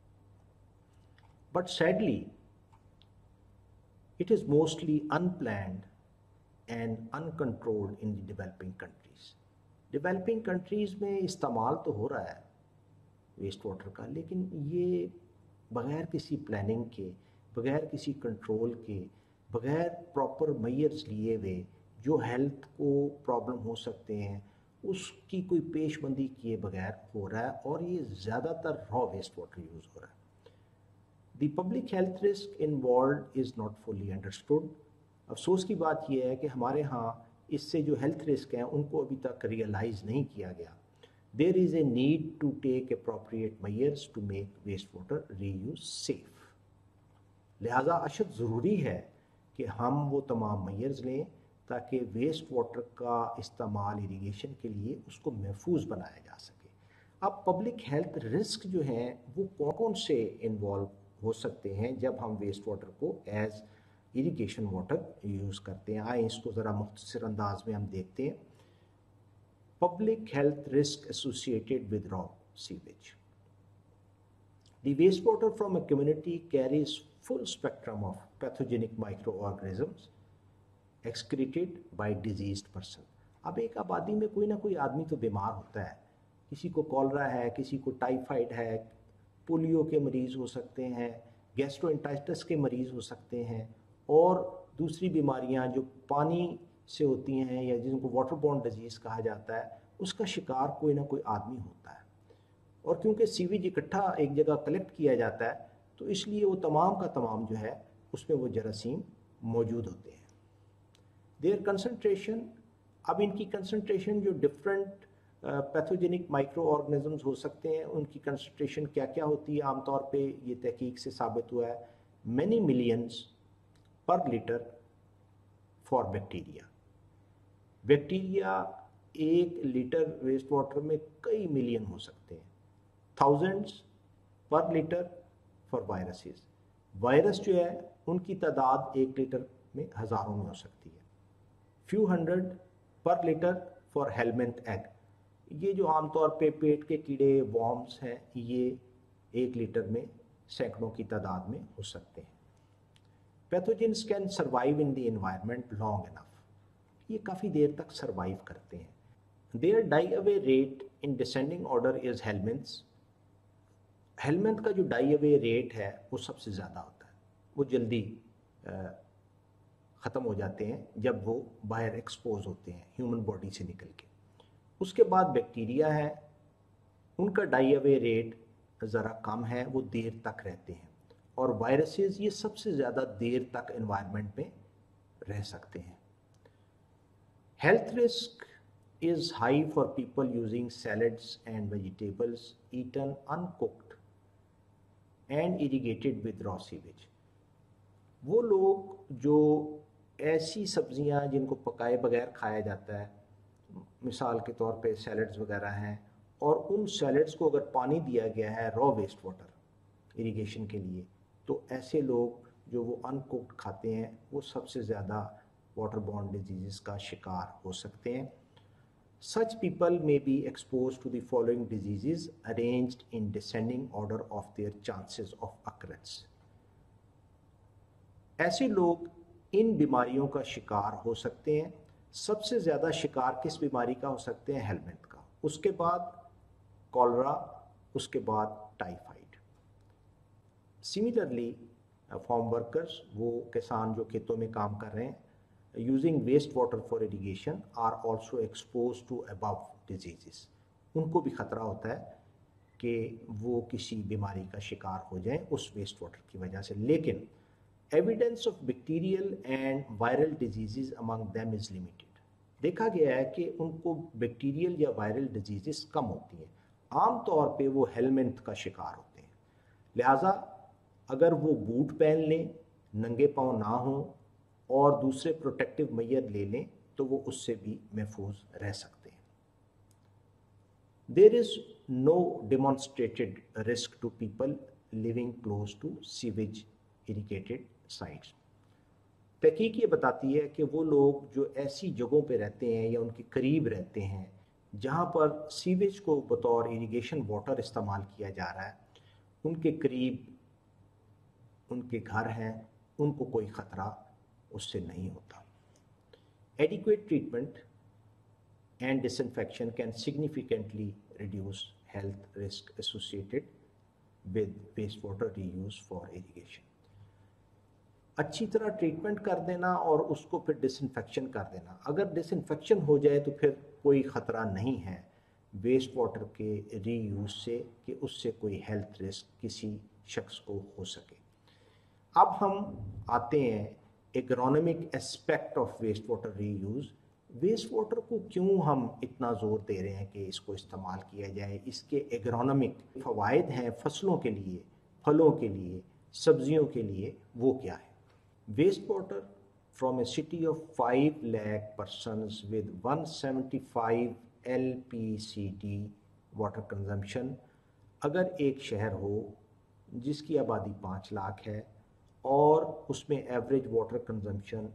But sadly it is mostly unplanned and uncontrolled in the developing countries. Developing countries में इस्तेमाल तो हो रहा है वेस्ट वाटर का, लेकिन ये बग़ैर किसी प्लानिंग के, बग़ैर किसी कंट्रोल के, बग़ैर प्रॉपर मेजर्स लिए हुए, जो हेल्थ को प्रॉब्लम हो सकते हैं, उसकी कोई पेशबंदी किए बगैर हो रहा है। और ये ज़्यादातर रॉ वेस्ट वाटर यूज़ हो रहा है। The public health risk involve is not fully understood. अफसोस की बात यह है कि हमारे यहाँ इससे जो हेल्थ रिस्क हैं उनको अभी तक रियलाइज़ नहीं किया गया। There is a need to take appropriate measures to make waste water reuse safe. लिहाजा अशद ज़रूरी है कि हम वो तमाम मेजर्स लें ताकि वेस्ट वाटर का इस्तेमाल इरिगेशन के लिए उसको महफूज बनाया जा सके। अब पब्लिक हेल्थ रिस्क जो हैं वो कौन कौन से इन्वॉल्व हो सकते हैं जब हम वेस्ट वाटर को एज इरिगेशन वाटर यूज़ करते हैं। आए इसको ज़रा मुख्तसर अंदाज में हम देखते हैं। Public health risk associated with raw sewage. The wastewater from a community carries full spectrum of pathogenic microorganisms excreted by diseased person. अब एक आबादी में कोई ना कोई आदमी तो बीमार होता है, किसी को कॉलरा है, किसी को टाइफाइड है, पोलियो के मरीज़ हो सकते हैं, गैस्ट्रोएंटाइटिस के मरीज़ हो सकते हैं, और दूसरी बीमारियां जो पानी से होती हैं या जिनको वाटरबॉर्न डिजीज़ कहा जाता है, उसका शिकार कोई ना कोई आदमी होता है। और क्योंकि सीवेज इकट्ठा एक जगह कलेक्ट किया जाता है तो इसलिए वो तमाम का तमाम जो है उसमें वो जरासीम मौजूद होते हैं। देयर कंसंट्रेशन, अब इनकी कंसंट्रेशन जो डिफरेंट पैथोजेनिक माइक्रो ऑर्गेनिजम्स हो सकते हैं उनकी कंसंट्रेशन क्या क्या होती है, आमतौर पे ये तहकीक से साबित हुआ है many millions per litre for bacteria. Bacteria एक लीटर वेस्ट वाटर में कई मिलियन हो सकते हैं। थाउजेंड्स पर लीटर फॉर वायरसेस, वायरस जो है उनकी तादाद एक लीटर में हज़ारों में हो सकती है। Few hundred per litre for helminth egg, ये जो आमतौर पे पेट के कीड़े वॉर्म्स हैं ये एक लीटर में सैकड़ों की तादाद में हो सकते हैं। Pathogens can survive in the environment long enough, ये काफ़ी देर तक सर्वाइव करते हैं। Their die away rate in descending order is helminths. Helminth का जो डाई अवे रेट है वो सबसे ज़्यादा होता है, वो जल्दी ख़त्म हो जाते हैं जब वो बाहर एक्सपोज होते हैं ह्यूमन बॉडी से निकल के। उसके बाद बैक्टीरिया है, उनका डाई अवे रेट ज़रा कम है, वो देर तक रहते हैं। और वायरसेस ये सबसे ज़्यादा देर तक एनवायरनमेंट में रह सकते हैं। Health risk is high for people using salads and vegetables eaten uncooked and irrigated with raw sewage. वो लोग जो ऐसी सब्जियां जिनको पकाए बगैर खाया जाता है, मिसाल के तौर पे सैलड्स वगैरह हैं, और उन सैलड्स को अगर पानी दिया गया है रॉ वेस्ट वाटर इरिगेशन के लिए, तो ऐसे लोग जो वो अनकुक्ड खाते हैं वो सबसे ज़्यादा वाटरबॉर्न डिजीज़ का शिकार हो सकते हैं। Such people may be exposed to the following diseases arranged in descending order of their chances of occurrence. ऐसे लोग इन बीमारियों का शिकार हो सकते हैं। सबसे ज़्यादा शिकार किस बीमारी का हो सकते हैं? हेलमेंथ का, उसके बाद कॉलरा, उसके बाद टाइफाइड। सिमिलरली फार्म वर्कर्स, वो किसान जो खेतों में काम कर रहे हैं, using wastewater for irrigation are also exposed to above diseases. उनको भी ख़तरा होता है कि वो किसी बीमारी का शिकार हो जाएं उस वेस्ट वाटर की वजह से। लेकिन evidence of bacterial and viral disease among them is limited. देखा गया है कि उनको बैक्टीरियल या वायरल डिजीज़ कम होती हैं, आम तौर पे वो हेलमेंथ का शिकार होते हैं। लिहाजा अगर वो बूट पहन लें, नंगे पाँव ना हों और दूसरे प्रोटेक्टिव मेजर ले लें तो वो उससे भी महफूज रह सकते हैं। There is no demonstrated risk to people living close to sewage irrigated sites. तहकीक ये बताती है कि वो लोग जो ऐसी जगहों पे रहते हैं या उनके करीब रहते हैं जहाँ पर सीवेज को बतौर इरिगेशन वाटर इस्तेमाल किया जा रहा है, उनके करीब उनके घर हैं, उनको कोई ख़तरा उससे नहीं होता। Adequate treatment and disinfection can significantly reduce health risk associated with wastewater reuse for irrigation. अच्छी तरह ट्रीटमेंट कर देना और उसको फिर डिसइंफेक्शन कर देना। अगर डिसइंफेक्शन हो जाए तो फिर कोई ख़तरा नहीं है वेस्ट वाटर के रीयूज से कि उससे कोई हेल्थ रिस्क किसी शख्स को हो सके। अब हम आते हैं agronomic aspect of waste water reuse. Waste water को क्यों हम इतना ज़ोर दे रहे हैं कि इसको इस्तेमाल किया जाए, इसके एग्रोनॉमिक फ़वाइद हैं फसलों के लिए, फलों के लिए, सब्जियों के लिए, वो क्या है? Waste water from a city of five lakh persons with one seventy five L P C D water consumption, अगर एक शहर हो जिसकी आबादी पाँच लाख है और उसमें एवरेज वाटर कंजम्पशन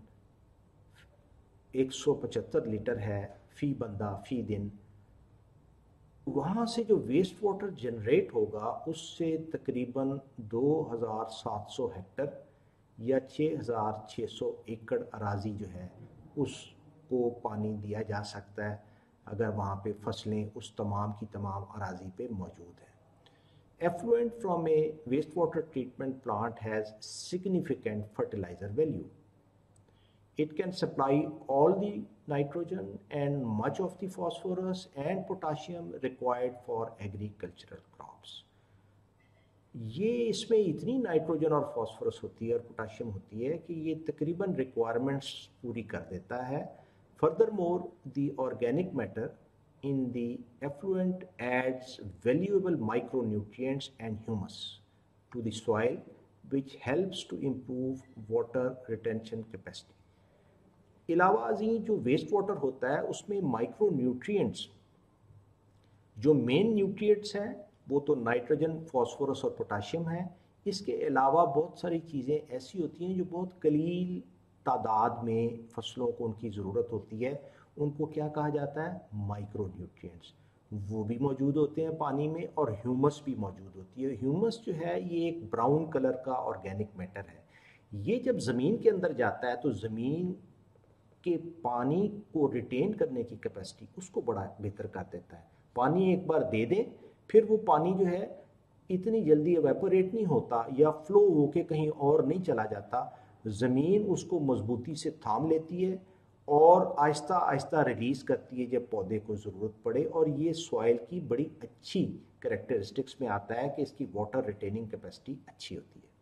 एक सौ पचहत्तर लीटर है फ़ी बंदा फ़ी दिन, वहाँ से जो वेस्ट वाटर जनरेट होगा उससे तकरीबन दो हज़ार सात सौ हेक्टर या छः हज़ार छः सौ एकड़ अराजी जो है उसको पानी दिया जा सकता है अगर वहाँ पे फसलें उस तमाम की तमाम अराजी पे मौजूद हैं। Effluent from a wastewater treatment plant has significant fertilizer value. It can supply all the nitrogen and much of the phosphorus and potassium required for agricultural crops. ये इसमें इतनी नाइट्रोजन और फास्फोरस होती है और पोटाशियम होती है कि ये तकरीबन रिक्वायरमेंट्स पूरी कर देता है। Furthermore, the organic matter in the effluent adds valuable micronutrients and humus to the soil, which helps to improve water retention capacity. इलावा अजी जो वेस्ट वाटर होता है उसमें माइक्रो न्यूट्रिएंट्स, जो मेन न्यूट्रिएंट्स हैं वो तो नाइट्रोजन, फास्फोरस और पोटाशियम है। इसके अलावा बहुत सारी चीज़ें ऐसी होती हैं जो बहुत कलील तादाद में फसलों को उनकी ज़रूरत होती है, उनको क्या कहा जाता है, माइक्रो न्यूट्रिएंट्स। वो भी मौजूद होते हैं पानी में और ह्यूमस भी मौजूद होती है। ह्यूमस जो है ये एक ब्राउन कलर का ऑर्गेनिक मैटर है। ये जब ज़मीन के अंदर जाता है तो ज़मीन के पानी को रिटेन करने की कैपेसिटी उसको बड़ा बेहतर कर देता है। पानी एक बार दे दें फिर वो पानी जो है इतनी जल्दी एवेपोरेट नहीं होता या फ्लो होके कहीं और नहीं चला जाता, ज़मीन उसको मजबूती से थाम लेती है और आहिस्ता आहिस्ता रिलीज़ करती है जब पौधे को ज़रूरत पड़े। और ये सॉइल की बड़ी अच्छी कैरेक्टरिस्टिक्स में आता है कि इसकी वाटर रिटेनिंग कैपेसिटी अच्छी होती है।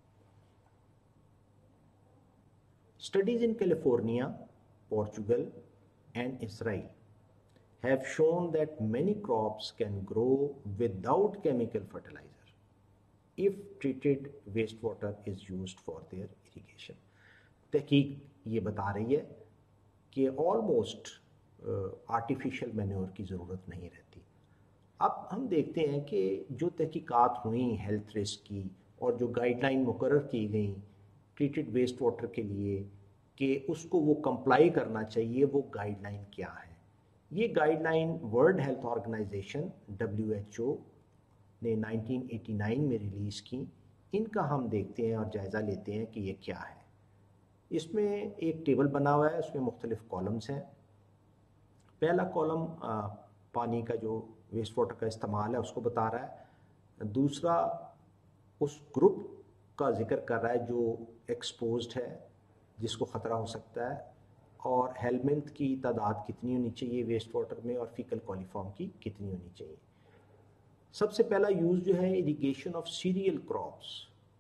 Studies in California, Portugal and Israel have shown that many crops can grow without chemical fertilizer if treated wastewater is used for their irrigation. तहकीक ये बता रही है कि ऑलमोस्ट आर्टिफिशियल मैन्योर की ज़रूरत नहीं रहती। अब हम देखते हैं कि जो तहकीकात हुई हेल्थ रिस्क की और जो गाइडलाइन मुकर्रर की गई ट्रीटेड वेस्ट वाटर के लिए कि उसको वो कंप्लाई करना चाहिए, वो गाइडलाइन क्या है। ये guideline World Health Organization W H O ने नाइनटीन एटी नाइन में रिलीज़ की। इनका हम देखते हैं और जायज़ा लेते हैं कि ये क्या है। इसमें एक टेबल बना हुआ है, उसमें मुख्तलिफ कॉलम्स हैं। पहला कॉलम पानी का जो वेस्ट वाटर का इस्तेमाल है उसको बता रहा है। दूसरा उस ग्रुप का जिक्र कर रहा है जो एक्सपोज्ड है, जिसको ख़तरा हो सकता है, और हेलमिंथ की तादाद कितनी होनी चाहिए वेस्ट वाटर में और फीकल कॉलीफॉर्म की कितनी होनी चाहिए। सबसे पहला यूज़ जो है irrigation of cereal crops,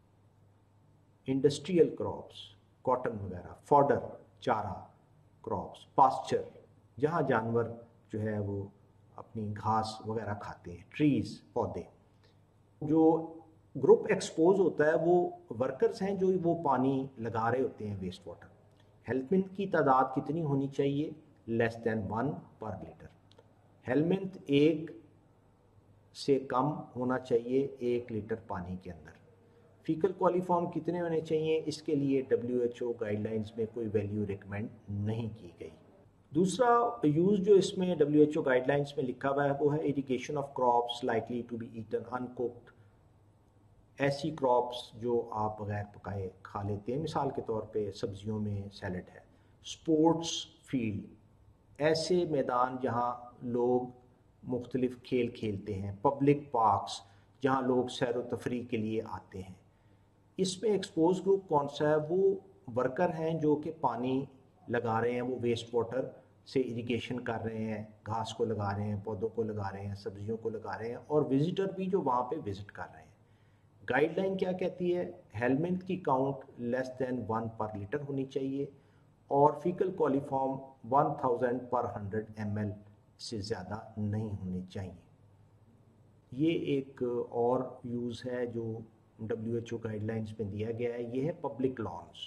industrial crops, cotton वगैरह, फॉडर चारा क्रॉप्स, पास्चर जहाँ जानवर जो है वो अपनी घास वगैरह खाते हैं, ट्रीज़ पौधे। जो ग्रुप एक्सपोज होता है वो वर्कर्स हैं जो वो पानी लगा रहे होते हैं वेस्ट वाटर। हेलमिंथ की तादाद कितनी होनी चाहिए, less than one per litre. Helminth एक से कम होना चाहिए एक लीटर पानी के अंदर। फीकल कॉलीफॉर्म कितने होने चाहिए, इसके लिए डब्ल्यू एच ओ गाइडलाइंस में कोई वैल्यू रिकमेंड नहीं की गई। दूसरा यूज़ जो इसमें डब्ल्यू एच ओ गाइडलाइंस में लिखा हुआ है वो है irrigation of crops likely to be eaten uncooked. ऐसी क्रॉप्स जो आप बगैर पकाए खा लेते हैं, मिसाल के तौर पे सब्जियों में सैलड है। स्पोर्ट्स फील्ड, ऐसे मैदान जहां लोग मुख्तलिफ खेल खेलते हैं। पब्लिक पार्क्स, जहां लोग सैर व तफरी के लिए आते हैं। इसमें एक्सपोज ग्रुप कौन सा है, वो वर्कर हैं जो कि पानी लगा रहे हैं, वो वेस्ट वाटर से इरिगेशन कर रहे हैं, घास को लगा रहे हैं, पौधों को लगा रहे हैं, सब्जियों को लगा रहे हैं, और विजिटर भी जो वहाँ पे विजिट कर रहे हैं। गाइडलाइन क्या कहती है, हेलमिंथ की count less than one per litre होनी चाहिए और faecal coliform one thousand per hundred M L से ज़्यादा नहीं होने चाहिए। ये एक और यूज़ है जो डब्ल्यू एच ओ गाइडलाइंस में दिया गया है, ये है public lawns.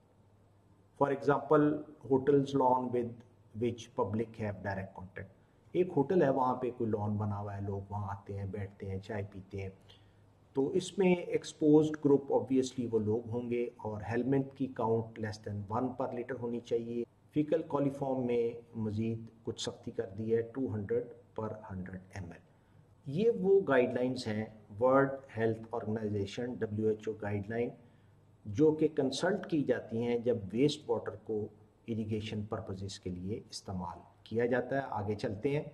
For example hotels lawn with which public have direct contact. एक होटल है, वहाँ पे कोई लॉन बना हुआ है, लोग वहाँ आते हैं, बैठते हैं, चाय पीते हैं, तो इसमें एक्सपोज्ड ग्रुप ऑब्वियसली वो लोग होंगे, और हेलमेट की count less than one per litre होनी चाहिए। फीकल कॉलीफॉर्म में मज़ीद कुछ सख्ती कर दी है, two hundred per hundred M L. ये वो गाइडलाइंस हैं World Health Organization W H O guideline, जो कि कंसल्ट की जाती हैं जब वेस्ट वाटर को इरिगेशन पर्पसेस के लिए इस्तेमाल किया जाता है। आगे चलते हैं।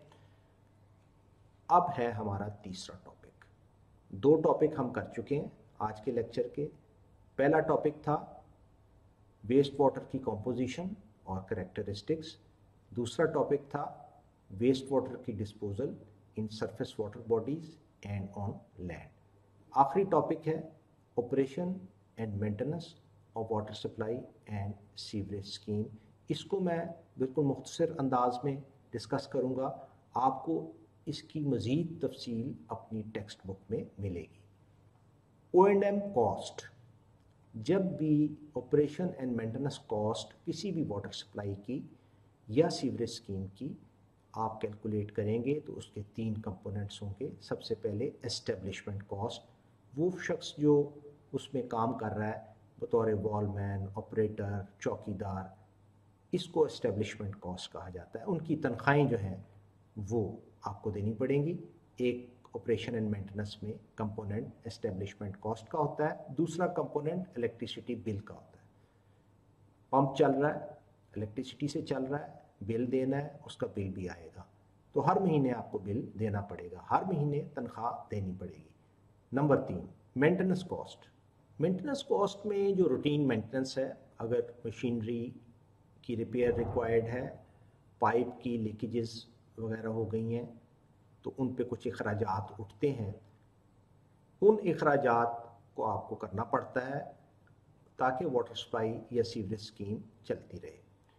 अब है हमारा तीसरा टॉपिक। दो टॉपिक हम कर चुके हैं आज के लेक्चर के। पहला टॉपिक था वेस्ट वाटर की कॉम्पोजिशन और करेक्टरिस्टिक्स। दूसरा टॉपिक था वेस्ट वाटर की disposal in surface water bodies and on land. आखिरी टॉपिक है operation and maintenance of water supply and sewerage scheme. इसको मैं बिल्कुल मुख्तसर अंदाज में डिस्कस करूँगा, आपको इसकी मज़ीद तफसील अपनी टेक्स्ट बुक में मिलेगी। ओ एंड एम कॉस्ट, जब भी ऑपरेशन एंड मेंटेनेंस कॉस्ट किसी भी वाटर सप्लाई की या सीवरेज स्कीम की आप कैलकुलेट करेंगे तो उसके तीन कंपोनेंट्स होंगे। सबसे पहले एस्टेब्लिशमेंट कॉस्ट, वो शख्स जो उसमें काम कर रहा है बतौर वॉलमैन, ऑपरेटर, चौकीदार, इसको एस्टेब्लिशमेंट कॉस्ट कहा जाता है। उनकी तनख्वाहें जो हैं वो आपको देनी पड़ेंगी। एक ऑपरेशन एंड मेंटेनेंस में कंपोनेंट एस्टेब्लिशमेंट कॉस्ट का होता है। दूसरा कंपोनेंट इलेक्ट्रिसिटी बिल का होता है। पंप चल रहा है, इलेक्ट्रिसिटी से चल रहा है, बिल देना है, उसका बिल भी आएगा, तो हर महीने आपको बिल देना पड़ेगा, हर महीने तनख्वाह देनी पड़ेगी। नंबर तीन, मेंटेनेंस कॉस्ट। मेंटेनेंस कॉस्ट में जो रूटीन मेंटेनेंस है, अगर मशीनरी की रिपेयर रिक्वायर्ड है, पाइप की लीकेजेस वगैरह हो गई हैं, तो उन पे कुछ अखराजात उठते हैं। उन अखराजात को आपको करना पड़ता है ताकि वाटर सप्लाई या सीवरेज स्कीम चलती रहे।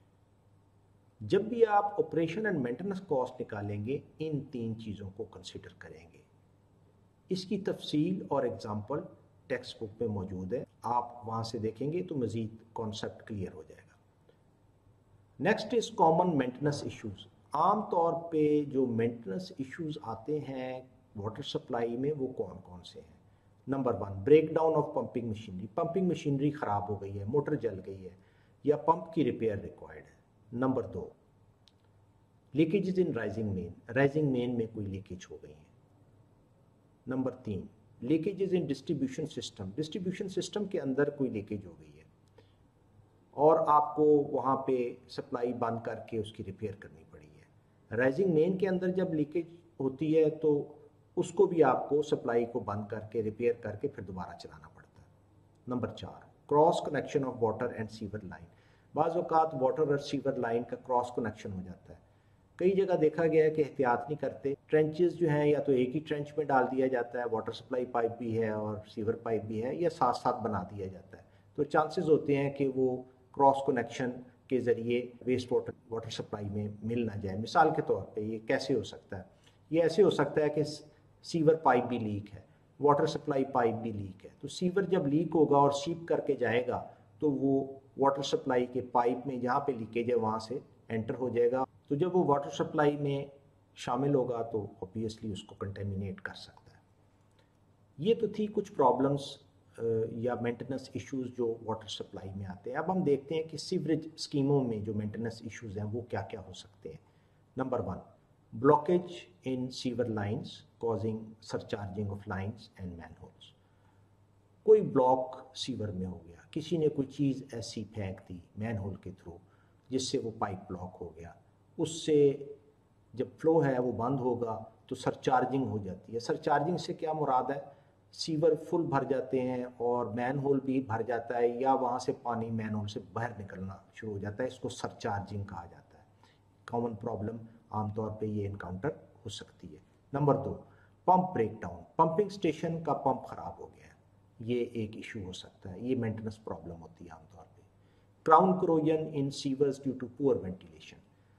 जब भी आप ऑपरेशन एंड मेंटेनेंस कॉस्ट निकालेंगे, इन तीन चीज़ों को कंसीडर करेंगे। इसकी तफसील और एग्जांपल टेक्स्ट बुक में मौजूद है, आप वहाँ से देखेंगे तो मज़ीद कॉन्सेप्ट क्लियर हो जाएगा। Next is common maintenance issues. आम तौर पे जो मेंटेनेंस इश्यूज़ आते हैं वाटर सप्लाई में वो कौन कौन से हैं? Number one, break down of pumping machinery. Pumping machinery ख़राब हो गई है, मोटर जल गई है या पंप की रिपेयर रिक्वायर्ड है। नंबर दो, leakages in rising main, rising main में कोई लीकेज हो गई है। नंबर तीन, leakages in distribution system, distribution system के अंदर कोई लीकेज हो गई है और आपको वहाँ पे सप्लाई बंद करके उसकी रिपेयर करनी पड़ी है। राइजिंग मेन के अंदर जब लीकेज होती है तो उसको भी आपको सप्लाई को बंद करके रिपेयर करके फिर दोबारा चलाना पड़ता है। नंबर चार, cross connection of water and sewer line. बाज़ औक़ात वाटर और सीवर लाइन का क्रॉस कनेक्शन हो जाता है। कई जगह देखा गया है कि एहतियात नहीं करते, ट्रेंचेस जो हैं या तो एक ही ट्रेंच में डाल दिया जाता है, वाटर सप्लाई पाइप भी है और सीवर पाइप भी है, या साथ साथ बना दिया जाता है, तो चांसेस होते हैं कि वो क्रॉस कनेक्शन के ज़रिए वेस्ट वाटर वाटर सप्लाई में मिल ना जाए। मिसाल के तौर पे ये कैसे हो सकता है? ये ऐसे हो सकता है कि सीवर पाइप भी लीक है, वाटर सप्लाई पाइप भी लीक है, तो सीवर जब लीक होगा और सीप करके जाएगा तो वो वाटर सप्लाई के पाइप में जहाँ पे लीकेज है वहाँ से एंटर हो जाएगा, तो जब वो वाटर सप्लाई में शामिल होगा तो ऑब्वियसली उसको कंटेमिनेट कर सकता है। ये तो थी कुछ प्रॉब्लम्स या मेंटेनेंस इश्यूज़ जो वाटर सप्लाई में आते हैं। अब हम देखते हैं कि सीवरेज स्कीमों में जो मेंटेनेंस इश्यूज़ हैं वो क्या क्या हो सकते हैं। Number one, blockage in sewer lines causing surcharging of lines and manholes. कोई ब्लॉक सीवर में हो गया, किसी ने कोई चीज़ ऐसी फेंक दी मैनहोल के थ्रू जिससे वो पाइप ब्लॉक हो गया, उससे जब फ्लो है वो बंद होगा तो सरचार्जिंग हो जाती है। सरचार्जिंग से क्या मुराद है? सीवर फुल भर जाते हैं और मैनहोल भी भर जाता है या वहाँ से पानी मैनहोल से बाहर निकलना शुरू हो जाता है, इसको सरचार्जिंग कहा जाता है। कॉमन प्रॉब्लम आमतौर पे ये इनकाउंटर हो सकती है। नंबर दो, pump break down, pumping station का पंप ख़राब हो गया है, ये एक इशू हो सकता है, ये मेंटेनेंस प्रॉब्लम होती है आमतौर पे। Crown corrosion in sewers due to poor ventilation,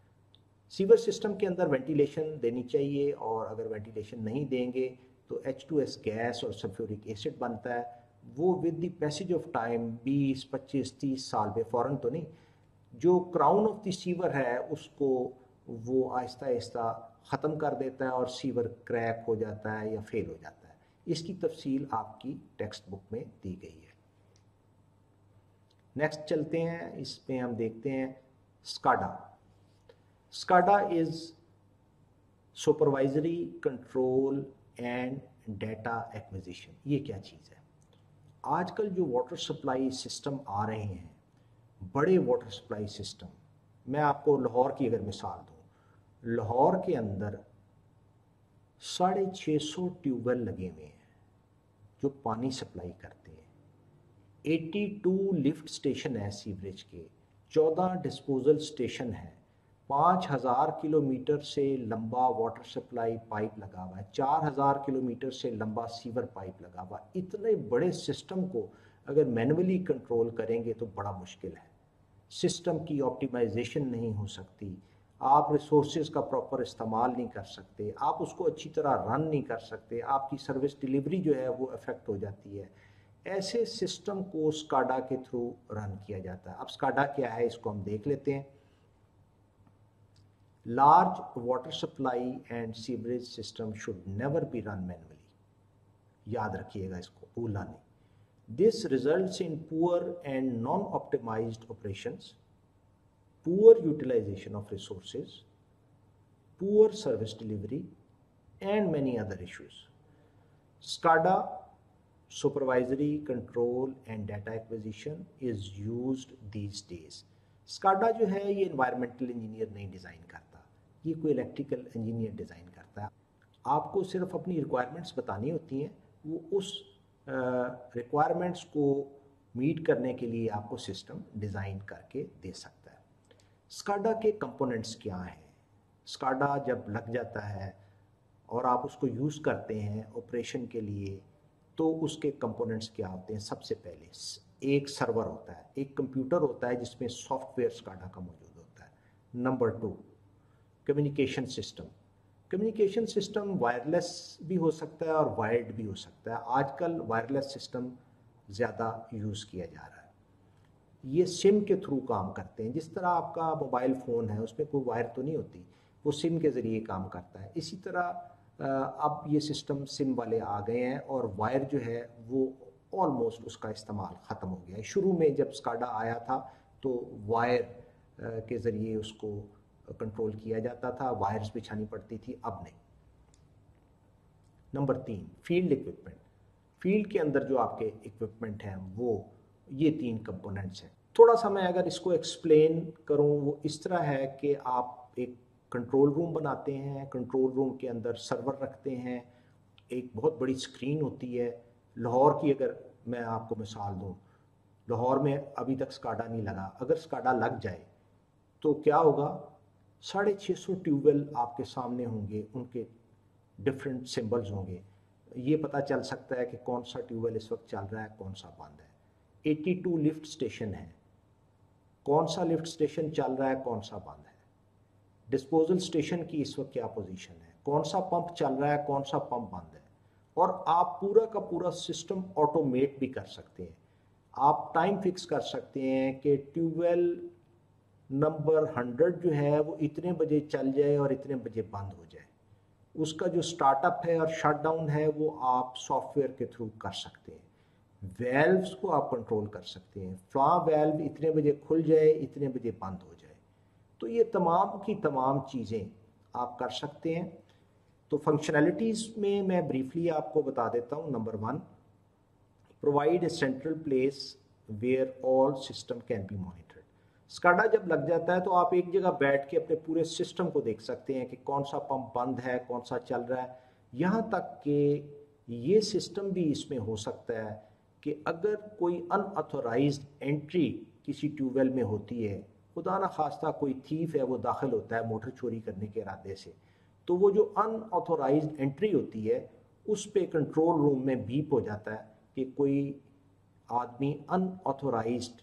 sewer system के अंदर वेंटिलेशन देनी चाहिए और अगर वेंटिलेशन नहीं देंगे तो एच टू एस गैस और सल्फ्यूरिक एसिड बनता है, वो with the passage of time बीस पच्चीस तीस साल में, फ़ौरन तो नहीं, जो क्राउन ऑफ द सीवर है उसको वो आहिस्ता आहिस्ता ख़त्म कर देता है और सीवर क्रैक हो जाता है या फेल हो जाता है। इसकी तफसील आपकी टेक्स्ट बुक में दी गई है। नेक्स्ट चलते हैं, इसमें हम देखते हैं SCADA. SCADA is supervisory control and data acquisition. ये क्या चीज़ है? आजकल जो वाटर सप्लाई सिस्टम आ रहे हैं, बड़े वाटर सप्लाई सिस्टम, मैं आपको लाहौर की अगर मिसाल दूँ, लाहौर के अंदर साढ़े छः सौ ट्यूबवेल लगे हुए हैं जो पानी सप्लाई करते हैं। बयासी लिफ्ट स्टेशन है सीवरेज के, चौदह डिस्पोजल स्टेशन है, पाँच हज़ार किलोमीटर से लंबा वाटर सप्लाई पाइप लगा हुआ है, चार हज़ार किलोमीटर से लंबा सीवर पाइप लगा हुआ है। इतने बड़े सिस्टम को अगर मैनुअली कंट्रोल करेंगे तो बड़ा मुश्किल है। सिस्टम की ऑप्टिमाइजेशन नहीं हो सकती, आप रिसोर्सेज का प्रॉपर इस्तेमाल नहीं कर सकते, आप उसको अच्छी तरह रन नहीं कर सकते, आपकी सर्विस डिलीवरी जो है वो अफेक्ट हो जाती है। ऐसे सिस्टम को स्काडा के थ्रू रन किया जाता है। अब स्काडा क्या है इसको हम देख लेते हैं। Large water supply and sewerage system should never be run manually. याद रखिएगा, इसको भूलना नहीं। This results in poor and non optimised operations, poor utilization of resources, poor service delivery, and many other issues. SCADA, supervisory control and data acquisition, is used these days. SCADA जो है ये environmental engineer नहीं design करता, ये कोई electrical engineer design करता है। आपको सिर्फ अपनी requirements बतानी होती हैं, वो उस requirements को मीट करने के लिए आपको सिस्टम डिज़ाइन करके दे सकता है। स्काडा के कंपोनेंट्स क्या हैं? स्काडा जब लग जाता है और आप उसको यूज़ करते हैं ऑपरेशन के लिए, तो उसके कंपोनेंट्स क्या होते हैं? सबसे पहले एक सर्वर होता है, एक कंप्यूटर होता है जिसमें सॉफ्टवेयर स्काडा का मौजूद होता है। Number two, communication system. Communication system wireless भी हो सकता है और वायर्ड भी हो सकता है। आजकल वायरलेस सिस्टम ज़्यादा यूज़ किया जा रहा है। ये सिम के थ्रू काम करते हैं। जिस तरह आपका मोबाइल फ़ोन है उसमें कोई वायर तो नहीं होती, वो सिम के ज़रिए काम करता है। इसी तरह अब ये सिस्टम सिम वाले आ गए हैं और वायर जो है वो ऑलमोस्ट उसका इस्तेमाल ख़त्म हो गया है। शुरू में जब स्काडा आया था तो वायर के ज़रिए उसको कंट्रोल किया जाता था, वायर्स बिछानी पड़ती थी, अब नहीं। नंबर तीन, फील्ड इक्विपमेंट। फील्ड के अंदर जो आपके इक्विपमेंट हैं वो ये तीन कंपोनेंट्स हैं। थोड़ा सा मैं अगर इसको एक्सप्लेन करूं, वो इस तरह है कि आप एक कंट्रोल रूम बनाते हैं, कंट्रोल रूम के अंदर सर्वर रखते हैं, एक बहुत बड़ी स्क्रीन होती है। लाहौर की अगर मैं आपको मिसाल दूं, लाहौर में अभी तक स्काडा नहीं लगा, अगर स्काडा लग जाए तो क्या होगा? साढ़े छः सौ ट्यूबवेल आपके सामने होंगे, उनके डिफरेंट सिंबल्स होंगे, ये पता चल सकता है कि कौन सा ट्यूबवेल इस वक्त चल रहा है, कौन सा बंद है। बयासी लिफ्ट स्टेशन है, कौन सा लिफ्ट स्टेशन चल रहा है, कौन सा बंद है। डिस्पोजल स्टेशन की इस वक्त क्या पोजीशन है, कौन सा पंप चल रहा है, कौन सा पंप बंद है। और आप पूरा का पूरा सिस्टम ऑटोमेट भी कर सकते हैं। आप टाइम फिक्स कर सकते हैं कि ट्यूबवेल नंबर हंड्रेड जो है वो इतने बजे चल जाए और इतने बजे बंद हो जाए। उसका जो स्टार्टअप है और शटडाउन है वो आप सॉफ्टवेयर के थ्रू कर सकते हैं। वेल्व्स को आप कंट्रोल कर सकते हैं, फ्ला वेल्व इतने बजे खुल जाए, इतने बजे बंद हो जाए। तो ये तमाम की तमाम चीज़ें आप कर सकते हैं। तो फंक्शनैलिटीज़ में मैं ब्रीफली आपको बता देता हूँ। Number one, provide a central place where all system can be monitored. SCADA जब लग जाता है तो आप एक जगह बैठ के अपने पूरे सिस्टम को देख सकते हैं कि कौन सा पंप बंद है, कौन सा चल रहा है। यहाँ तक कि ये सिस्टम भी इसमें हो सकता है कि अगर कोई अनऑथोराइज्ड एंट्री किसी ट्यूबवेल में होती है, खुदा ना खास्ता कोई थीफ है वो दाखिल होता है मोटर चोरी करने के इरादे से, तो वो जो अनऑथोराइज्ड एंट्री होती है उस पे कंट्रोल रूम में बीप हो जाता है कि कोई आदमी अनऑथोराइज्ड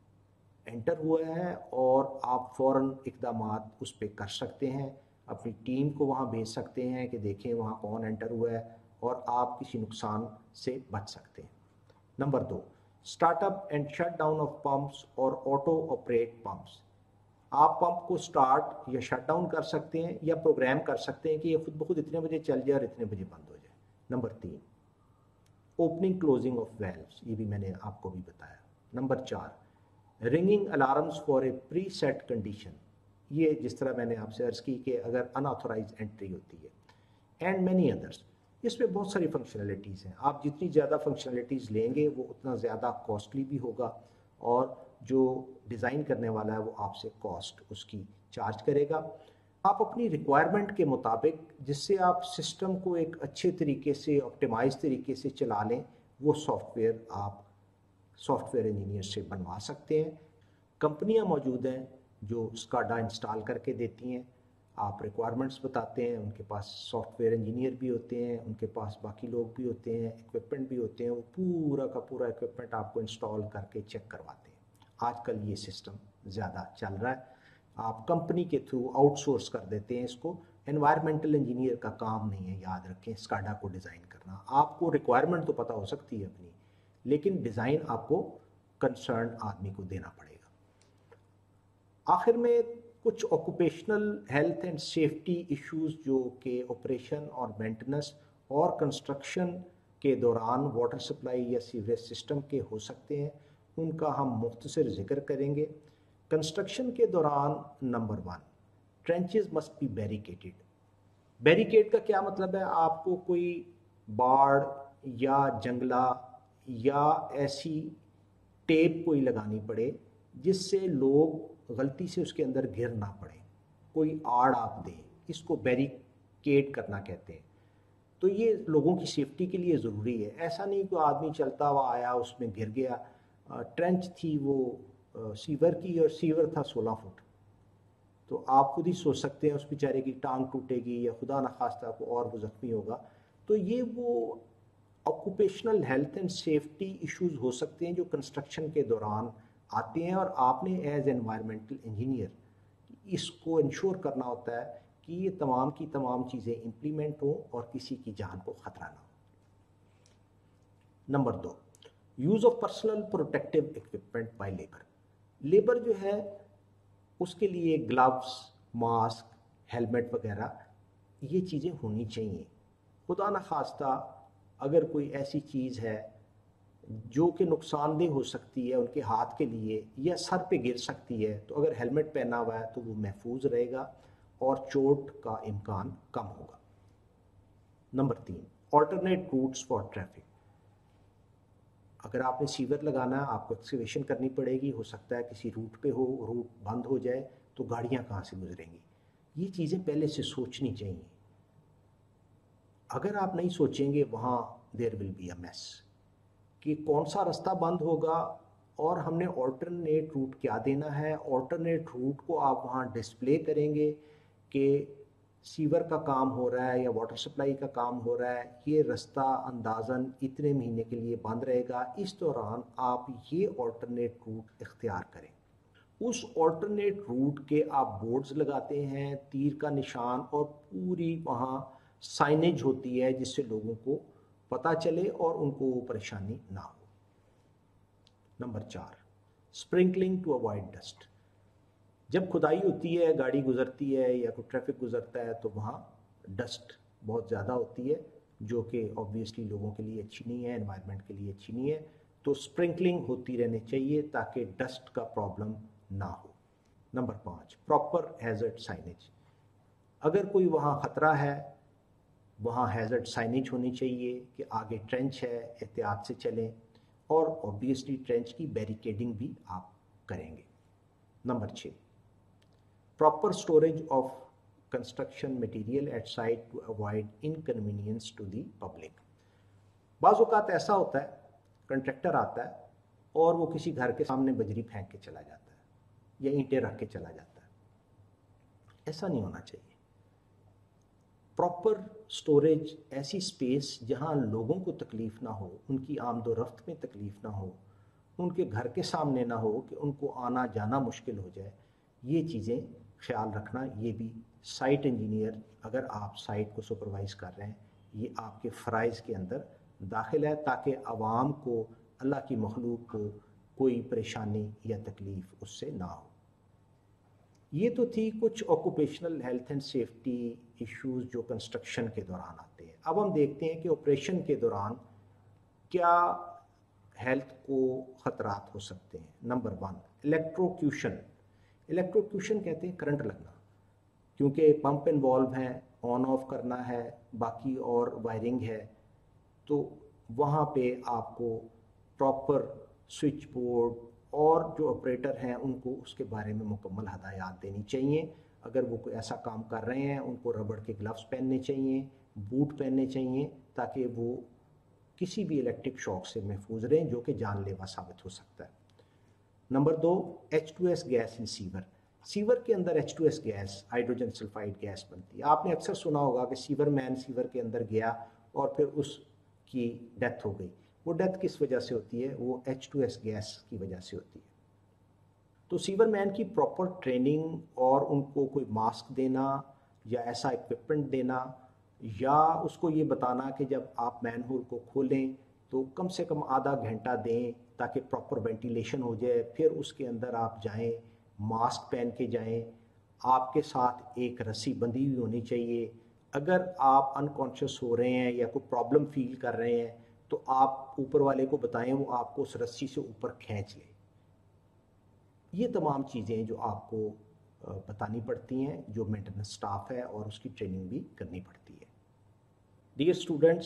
एंटर हुआ है और आप फ़ौरन इक़दामात उस पर कर सकते हैं। अपनी टीम को वहाँ भेज सकते हैं कि देखें वहाँ कौन एंटर हुआ है और आप किसी नुकसान से बच सकते हैं। नंबर दो, startup and shut down of pumps और ऑटो ऑपरेट पंप्स। आप पंप को स्टार्ट या शट डाउन कर सकते हैं या प्रोग्राम कर सकते हैं कि ये खुद ब खुद इतने बजे चल जाए और इतने बजे बंद हो जाए। नंबर तीन, ओपनिंग क्लोजिंग ऑफ वेल्व्स, ये भी मैंने आपको भी बताया। नंबर चार, ringing alarms for a preset condition, ये जिस तरह मैंने आपसे अर्ज़ की कि अगर अनऑथोराइज एंट्री होती है, एंड मैनी अदर्स। इसमें बहुत सारी फंक्शनलिटीज़ हैं। आप जितनी ज़्यादा फंक्शनलिटीज़ लेंगे वो उतना ज़्यादा कॉस्टली भी होगा, और जो डिज़ाइन करने वाला है वो आपसे कॉस्ट उसकी चार्ज करेगा। आप अपनी रिक्वायरमेंट के मुताबिक, जिससे आप सिस्टम को एक अच्छे तरीके से ऑप्टिमाइज तरीके से चला लें, वो सॉफ्टवेयर आप सॉफ्टवेयर इंजीनियर से बनवा सकते हैं। कंपनियां मौजूद हैं जो स्काडा इंस्टॉल करके देती हैं। आप रिक्वायरमेंट्स बताते हैं, उनके पास सॉफ्टवेयर इंजीनियर भी होते हैं, उनके पास बाकी लोग भी होते हैं, इक्विपमेंट भी होते हैं, वो पूरा का पूरा इक्विपमेंट आपको इंस्टॉल करके चेक करवाते हैं। आजकल ये सिस्टम ज़्यादा चल रहा है। आप कंपनी के थ्रू आउटसोर्स कर देते हैं इसको। एनवायरमेंटल इंजीनियर का काम नहीं है, याद रखें, स्काडा को डिज़ाइन करना। आपको रिक्वायरमेंट तो पता हो सकती है अपनी, लेकिन डिज़ाइन आपको कंसर्न आदमी को देना पड़ेगा। आखिर में कुछ occupational health and safety issues जो कि ऑपरेशन और मेंटेनेंस और कंस्ट्रक्शन के दौरान वाटर सप्लाई या सीवरेज सिस्टम के हो सकते हैं, उनका हम मुख्तसर जिक्र करेंगे। कंस्ट्रक्शन के दौरान number one, trenches must be barricaded. Barricade का क्या मतलब है? आपको कोई बाड़ या जंगला या ऐसी टेप कोई लगानी पड़े जिससे लोग गलती से उसके अंदर गिर ना पड़े, कोई आड़ आप दें, इसको बैरिकेड करना कहते हैं। तो ये लोगों की सेफ्टी के लिए ज़रूरी है। ऐसा नहीं कि आदमी चलता हुआ आया उसमें गिर गया। ट्रेंच थी वो सीवर की और सीवर था सोलह फुट, तो आप खुद ही सोच सकते हैं उस बेचारे की टांग टूटेगी या खुदा न खास्ता को और वो ज़ख्मी होगा। तो ये वो occupational health and safety issues हो सकते हैं जो कंस्ट्रक्शन के दौरान आते हैं, और आपने एज एनवायरमेंटल इंजीनियर इसको इंश्योर करना होता है कि ये तमाम की तमाम चीज़ें इम्प्लीमेंट हों और किसी की जान को ख़तरा ना हो। नंबर दो, use of personal protective equipment by labour. Labour जो है उसके लिए ग्लव्स, मास्क, हेलमेट वगैरह ये चीज़ें होनी चाहिए। खुदा न खास्ता अगर कोई ऐसी चीज़ है जो कि नुकसानदेह हो सकती है उनके हाथ के लिए या सर पे गिर सकती है, तो अगर हेलमेट पहना हुआ है तो वो महफूज रहेगा और चोट का इम्कान कम होगा। नंबर तीन, ऑल्टरनेट रूट्स फॉर ट्रैफिक। अगर आपने सीवर लगाना है, आपको एक्सकेवेशन करनी पड़ेगी, हो सकता है किसी रूट पे हो, रूट बंद हो जाए, तो गाड़ियां कहाँ से गुजरेंगी? ये चीज़ें पहले से सोचनी चाहिए। अगर आप नहीं सोचेंगे, वहाँ there will be a mess कि कौन सा रास्ता बंद होगा और हमने ऑल्टरनेट रूट क्या देना है। ऑल्टरनेट रूट को आप वहाँ डिस्प्ले करेंगे कि सीवर का काम हो रहा है या वाटर सप्लाई का काम हो रहा है, ये रास्ता अंदाज़न इतने महीने के लिए बंद रहेगा, इस दौरान आप ये ऑल्टरनेट रूट इख्तियार करें। उस ऑल्टरनेट रूट के आप बोर्ड्स लगाते हैं, तीर का निशान, और पूरी वहाँ साइनेज होती है जिससे लोगों को पता चले और उनको वो परेशानी ना हो। नंबर चार, स्प्रिंकलिंग टू अवॉइड डस्ट। जब खुदाई होती है, गाड़ी गुजरती है या कोई ट्रैफिक गुजरता है, तो वहाँ डस्ट बहुत ज़्यादा होती है जो कि ऑब्वियसली लोगों के लिए अच्छी नहीं है, एनवायरनमेंट के लिए अच्छी नहीं है। तो स्प्रिंकलिंग होती रहनी चाहिए ताकि डस्ट का प्रॉब्लम ना हो। नंबर पाँच, प्रॉपर हैज़र्ड साइनेज। अगर कोई वहाँ ख़तरा है, वहाँ हैज़र्ड साइनेज होनी चाहिए कि आगे ट्रेंच है, एहतियात से चलें, और ऑब्वियसली ट्रेंच की बैरिकेडिंग भी आप करेंगे। नंबर छः, proper storage of construction material at site to avoid inconvenience to the public. बाज़ औक़ात ऐसा होता है, कंट्रैक्टर आता है और वो किसी घर के सामने बजरी फेंक के चला जाता है या ईंटें रख के चला जाता है। ऐसा नहीं होना चाहिए। प्रॉपर स्टोरेज, ऐसी स्पेस जहां लोगों को तकलीफ़ ना हो, उनकी आमदोरफ्त में तकलीफ़ ना हो, उनके घर के सामने ना हो कि उनको आना जाना मुश्किल हो जाए, ये चीज़ें ख्याल रखना। ये भी साइट इंजीनियर, अगर आप साइट को सुपरवाइज़ कर रहे हैं, ये आपके फ़राइज़ के अंदर दाखिल है ताकि आवाम को, अल्लाह की मखलूक को कोई परेशानी या तकलीफ़ उससे ना हो। ये तो थी कुछ occupational health and safety issues जो कंस्ट्रक्शन के दौरान आते हैं। अब हम देखते हैं कि ऑपरेशन के दौरान क्या हेल्थ को ख़तरात हो सकते हैं। Number one, electrocution. इलेक्ट्रोक्यूशन कहते हैं करंट लगना, क्योंकि पंप इन्वॉल्व हैं, ऑन ऑफ करना है, बाकी और वायरिंग है, तो वहाँ पे आपको प्रॉपर स्विच बोर्ड और जो ऑपरेटर हैं उनको उसके बारे में मुकम्मल हदायत देनी चाहिए। अगर वो कोई ऐसा काम कर रहे हैं उनको रबड़ के ग्लव्स पहनने चाहिए, बूट पहनने चाहिए, ताकि वो किसी भी इलेक्ट्रिक शॉक से महफूज रहें जो कि जानलेवा साबित हो सकता है। नंबर दो, H two S gas in sewer. Sewer के अंदर H two S gas, hydrogen sulphide gas बनती है। आपने अक्सर सुना होगा कि सीवर मैन सीवर के अंदर गया और फिर उसकी डेथ हो गई। वो डेथ किस वजह से होती है? वो एच टू एस गैस की वजह से होती है। तो सीवर मैन की प्रॉपर ट्रेनिंग और उनको कोई मास्क देना या ऐसा इक्विपमेंट देना, या उसको ये बताना कि जब आप मैनहोल को खोलें तो कम से कम आधा घंटा दें ताकि प्रॉपर वेंटिलेशन हो जाए, फिर उसके अंदर आप जाएं, मास्क पहन के जाएं, आपके साथ एक रस्सी बंधी हुई होनी चाहिए। अगर आप अनकॉन्शियस हो रहे हैं या कोई प्रॉब्लम फील कर रहे हैं तो आप ऊपर वाले को बताएं, वो आपको उस रस्सी से ऊपर खींच ले। ये तमाम चीज़ें जो आपको बतानी पड़ती हैं, जो मेंटेनेंस स्टाफ है, और उसकी ट्रेनिंग भी करनी पड़ती है। डियर स्टूडेंट्स,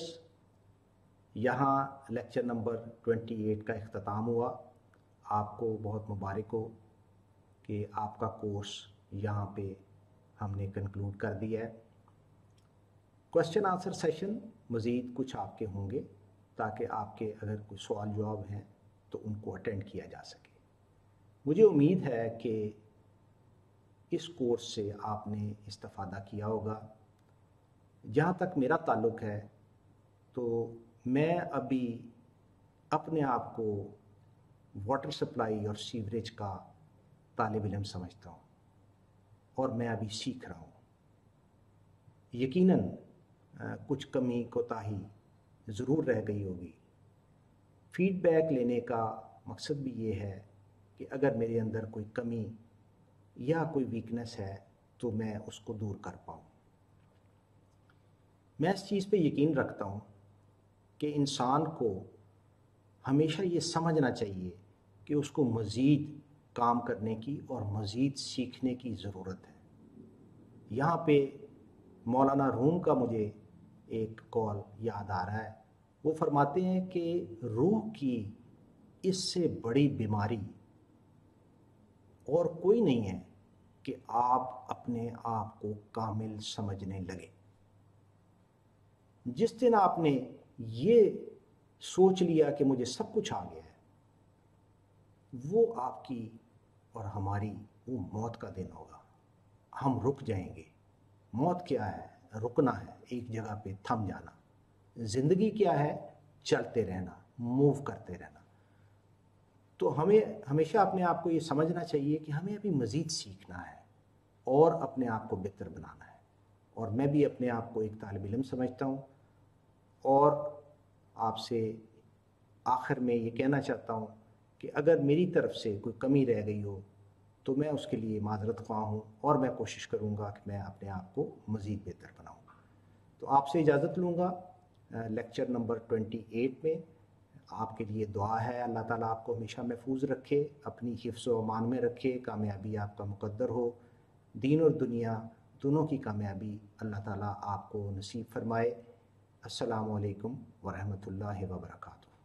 यहाँ लेक्चर नंबर अट्ठाईस का इख्तिताम हुआ। आपको बहुत मुबारक हो कि आपका कोर्स यहाँ पे हमने कंक्लूड कर दिया है। क्वेश्चन आंसर सेशन मज़ीद कुछ आपके होंगे, ताकि आपके अगर कोई सवाल जवाब हैं तो उनको अटेंड किया जा सके। मुझे उम्मीद है कि इस कोर्स से आपने इस्तिफ़ादा किया होगा। जहाँ तक मेरा ताल्लुक़ है तो मैं अभी अपने आप को वाटर सप्लाई और सीवरेज का तालिब इल्म समझता हूँ, और मैं अभी सीख रहा हूँ। यकीनन कुछ कमी कोताही ज़रूर रह गई होगी। फीडबैक लेने का मकसद भी ये है कि अगर मेरे अंदर कोई कमी या कोई वीकनेस है तो मैं उसको दूर कर पाऊँ। मैं इस चीज़ पे यकीन रखता हूँ कि इंसान को हमेशा ये समझना चाहिए कि उसको मज़ीद काम करने की और मज़ीद सीखने की ज़रूरत है। यहाँ पे मौलाना रूम का मुझे एक कॉल याद आ रहा है। वो फरमाते हैं कि रूह की इससे बड़ी बीमारी और कोई नहीं है कि आप अपने आप को कामिल समझने लगे। जिस दिन आपने ये सोच लिया कि मुझे सब कुछ आ गया है, वो आपकी और हमारी वो मौत का दिन होगा। हम रुक जाएंगे। मौत क्या है? रुकना है, एक जगह पे थम जाना। ज़िंदगी क्या है? चलते रहना, मूव करते रहना। तो हमें हमेशा अपने आप को ये समझना चाहिए कि हमें अभी मज़ीद सीखना है और अपने आप को बेहतर बनाना है। और मैं भी अपने आप को एक तालिब इल्म समझता हूँ, और आपसे आखिर में ये कहना चाहता हूँ कि अगर मेरी तरफ से कोई कमी रह गई हो तो मैं उसके लिए माज़रत ख्वाह हूँ, और मैं कोशिश करूँगा कि मैं अपने आप को मज़ीद बेहतर बनाऊँगा। तो आपसे इजाज़त लूँगा लेक्चर नंबर अट्ठाईस में। आपके लिए दुआ है, अल्लाह ताला आपको हमेशा महफूज रखे, अपनी हिफ्ज़ व अमान में रखे, कामयाबी आपका मुक़द्दर हो, दीन और दुनिया दोनों की कामयाबी अल्लाह ताला आपको नसीब फरमाए। अस्सलामु अलैकुम व रहमतुल्लाहि व बरकातुहू।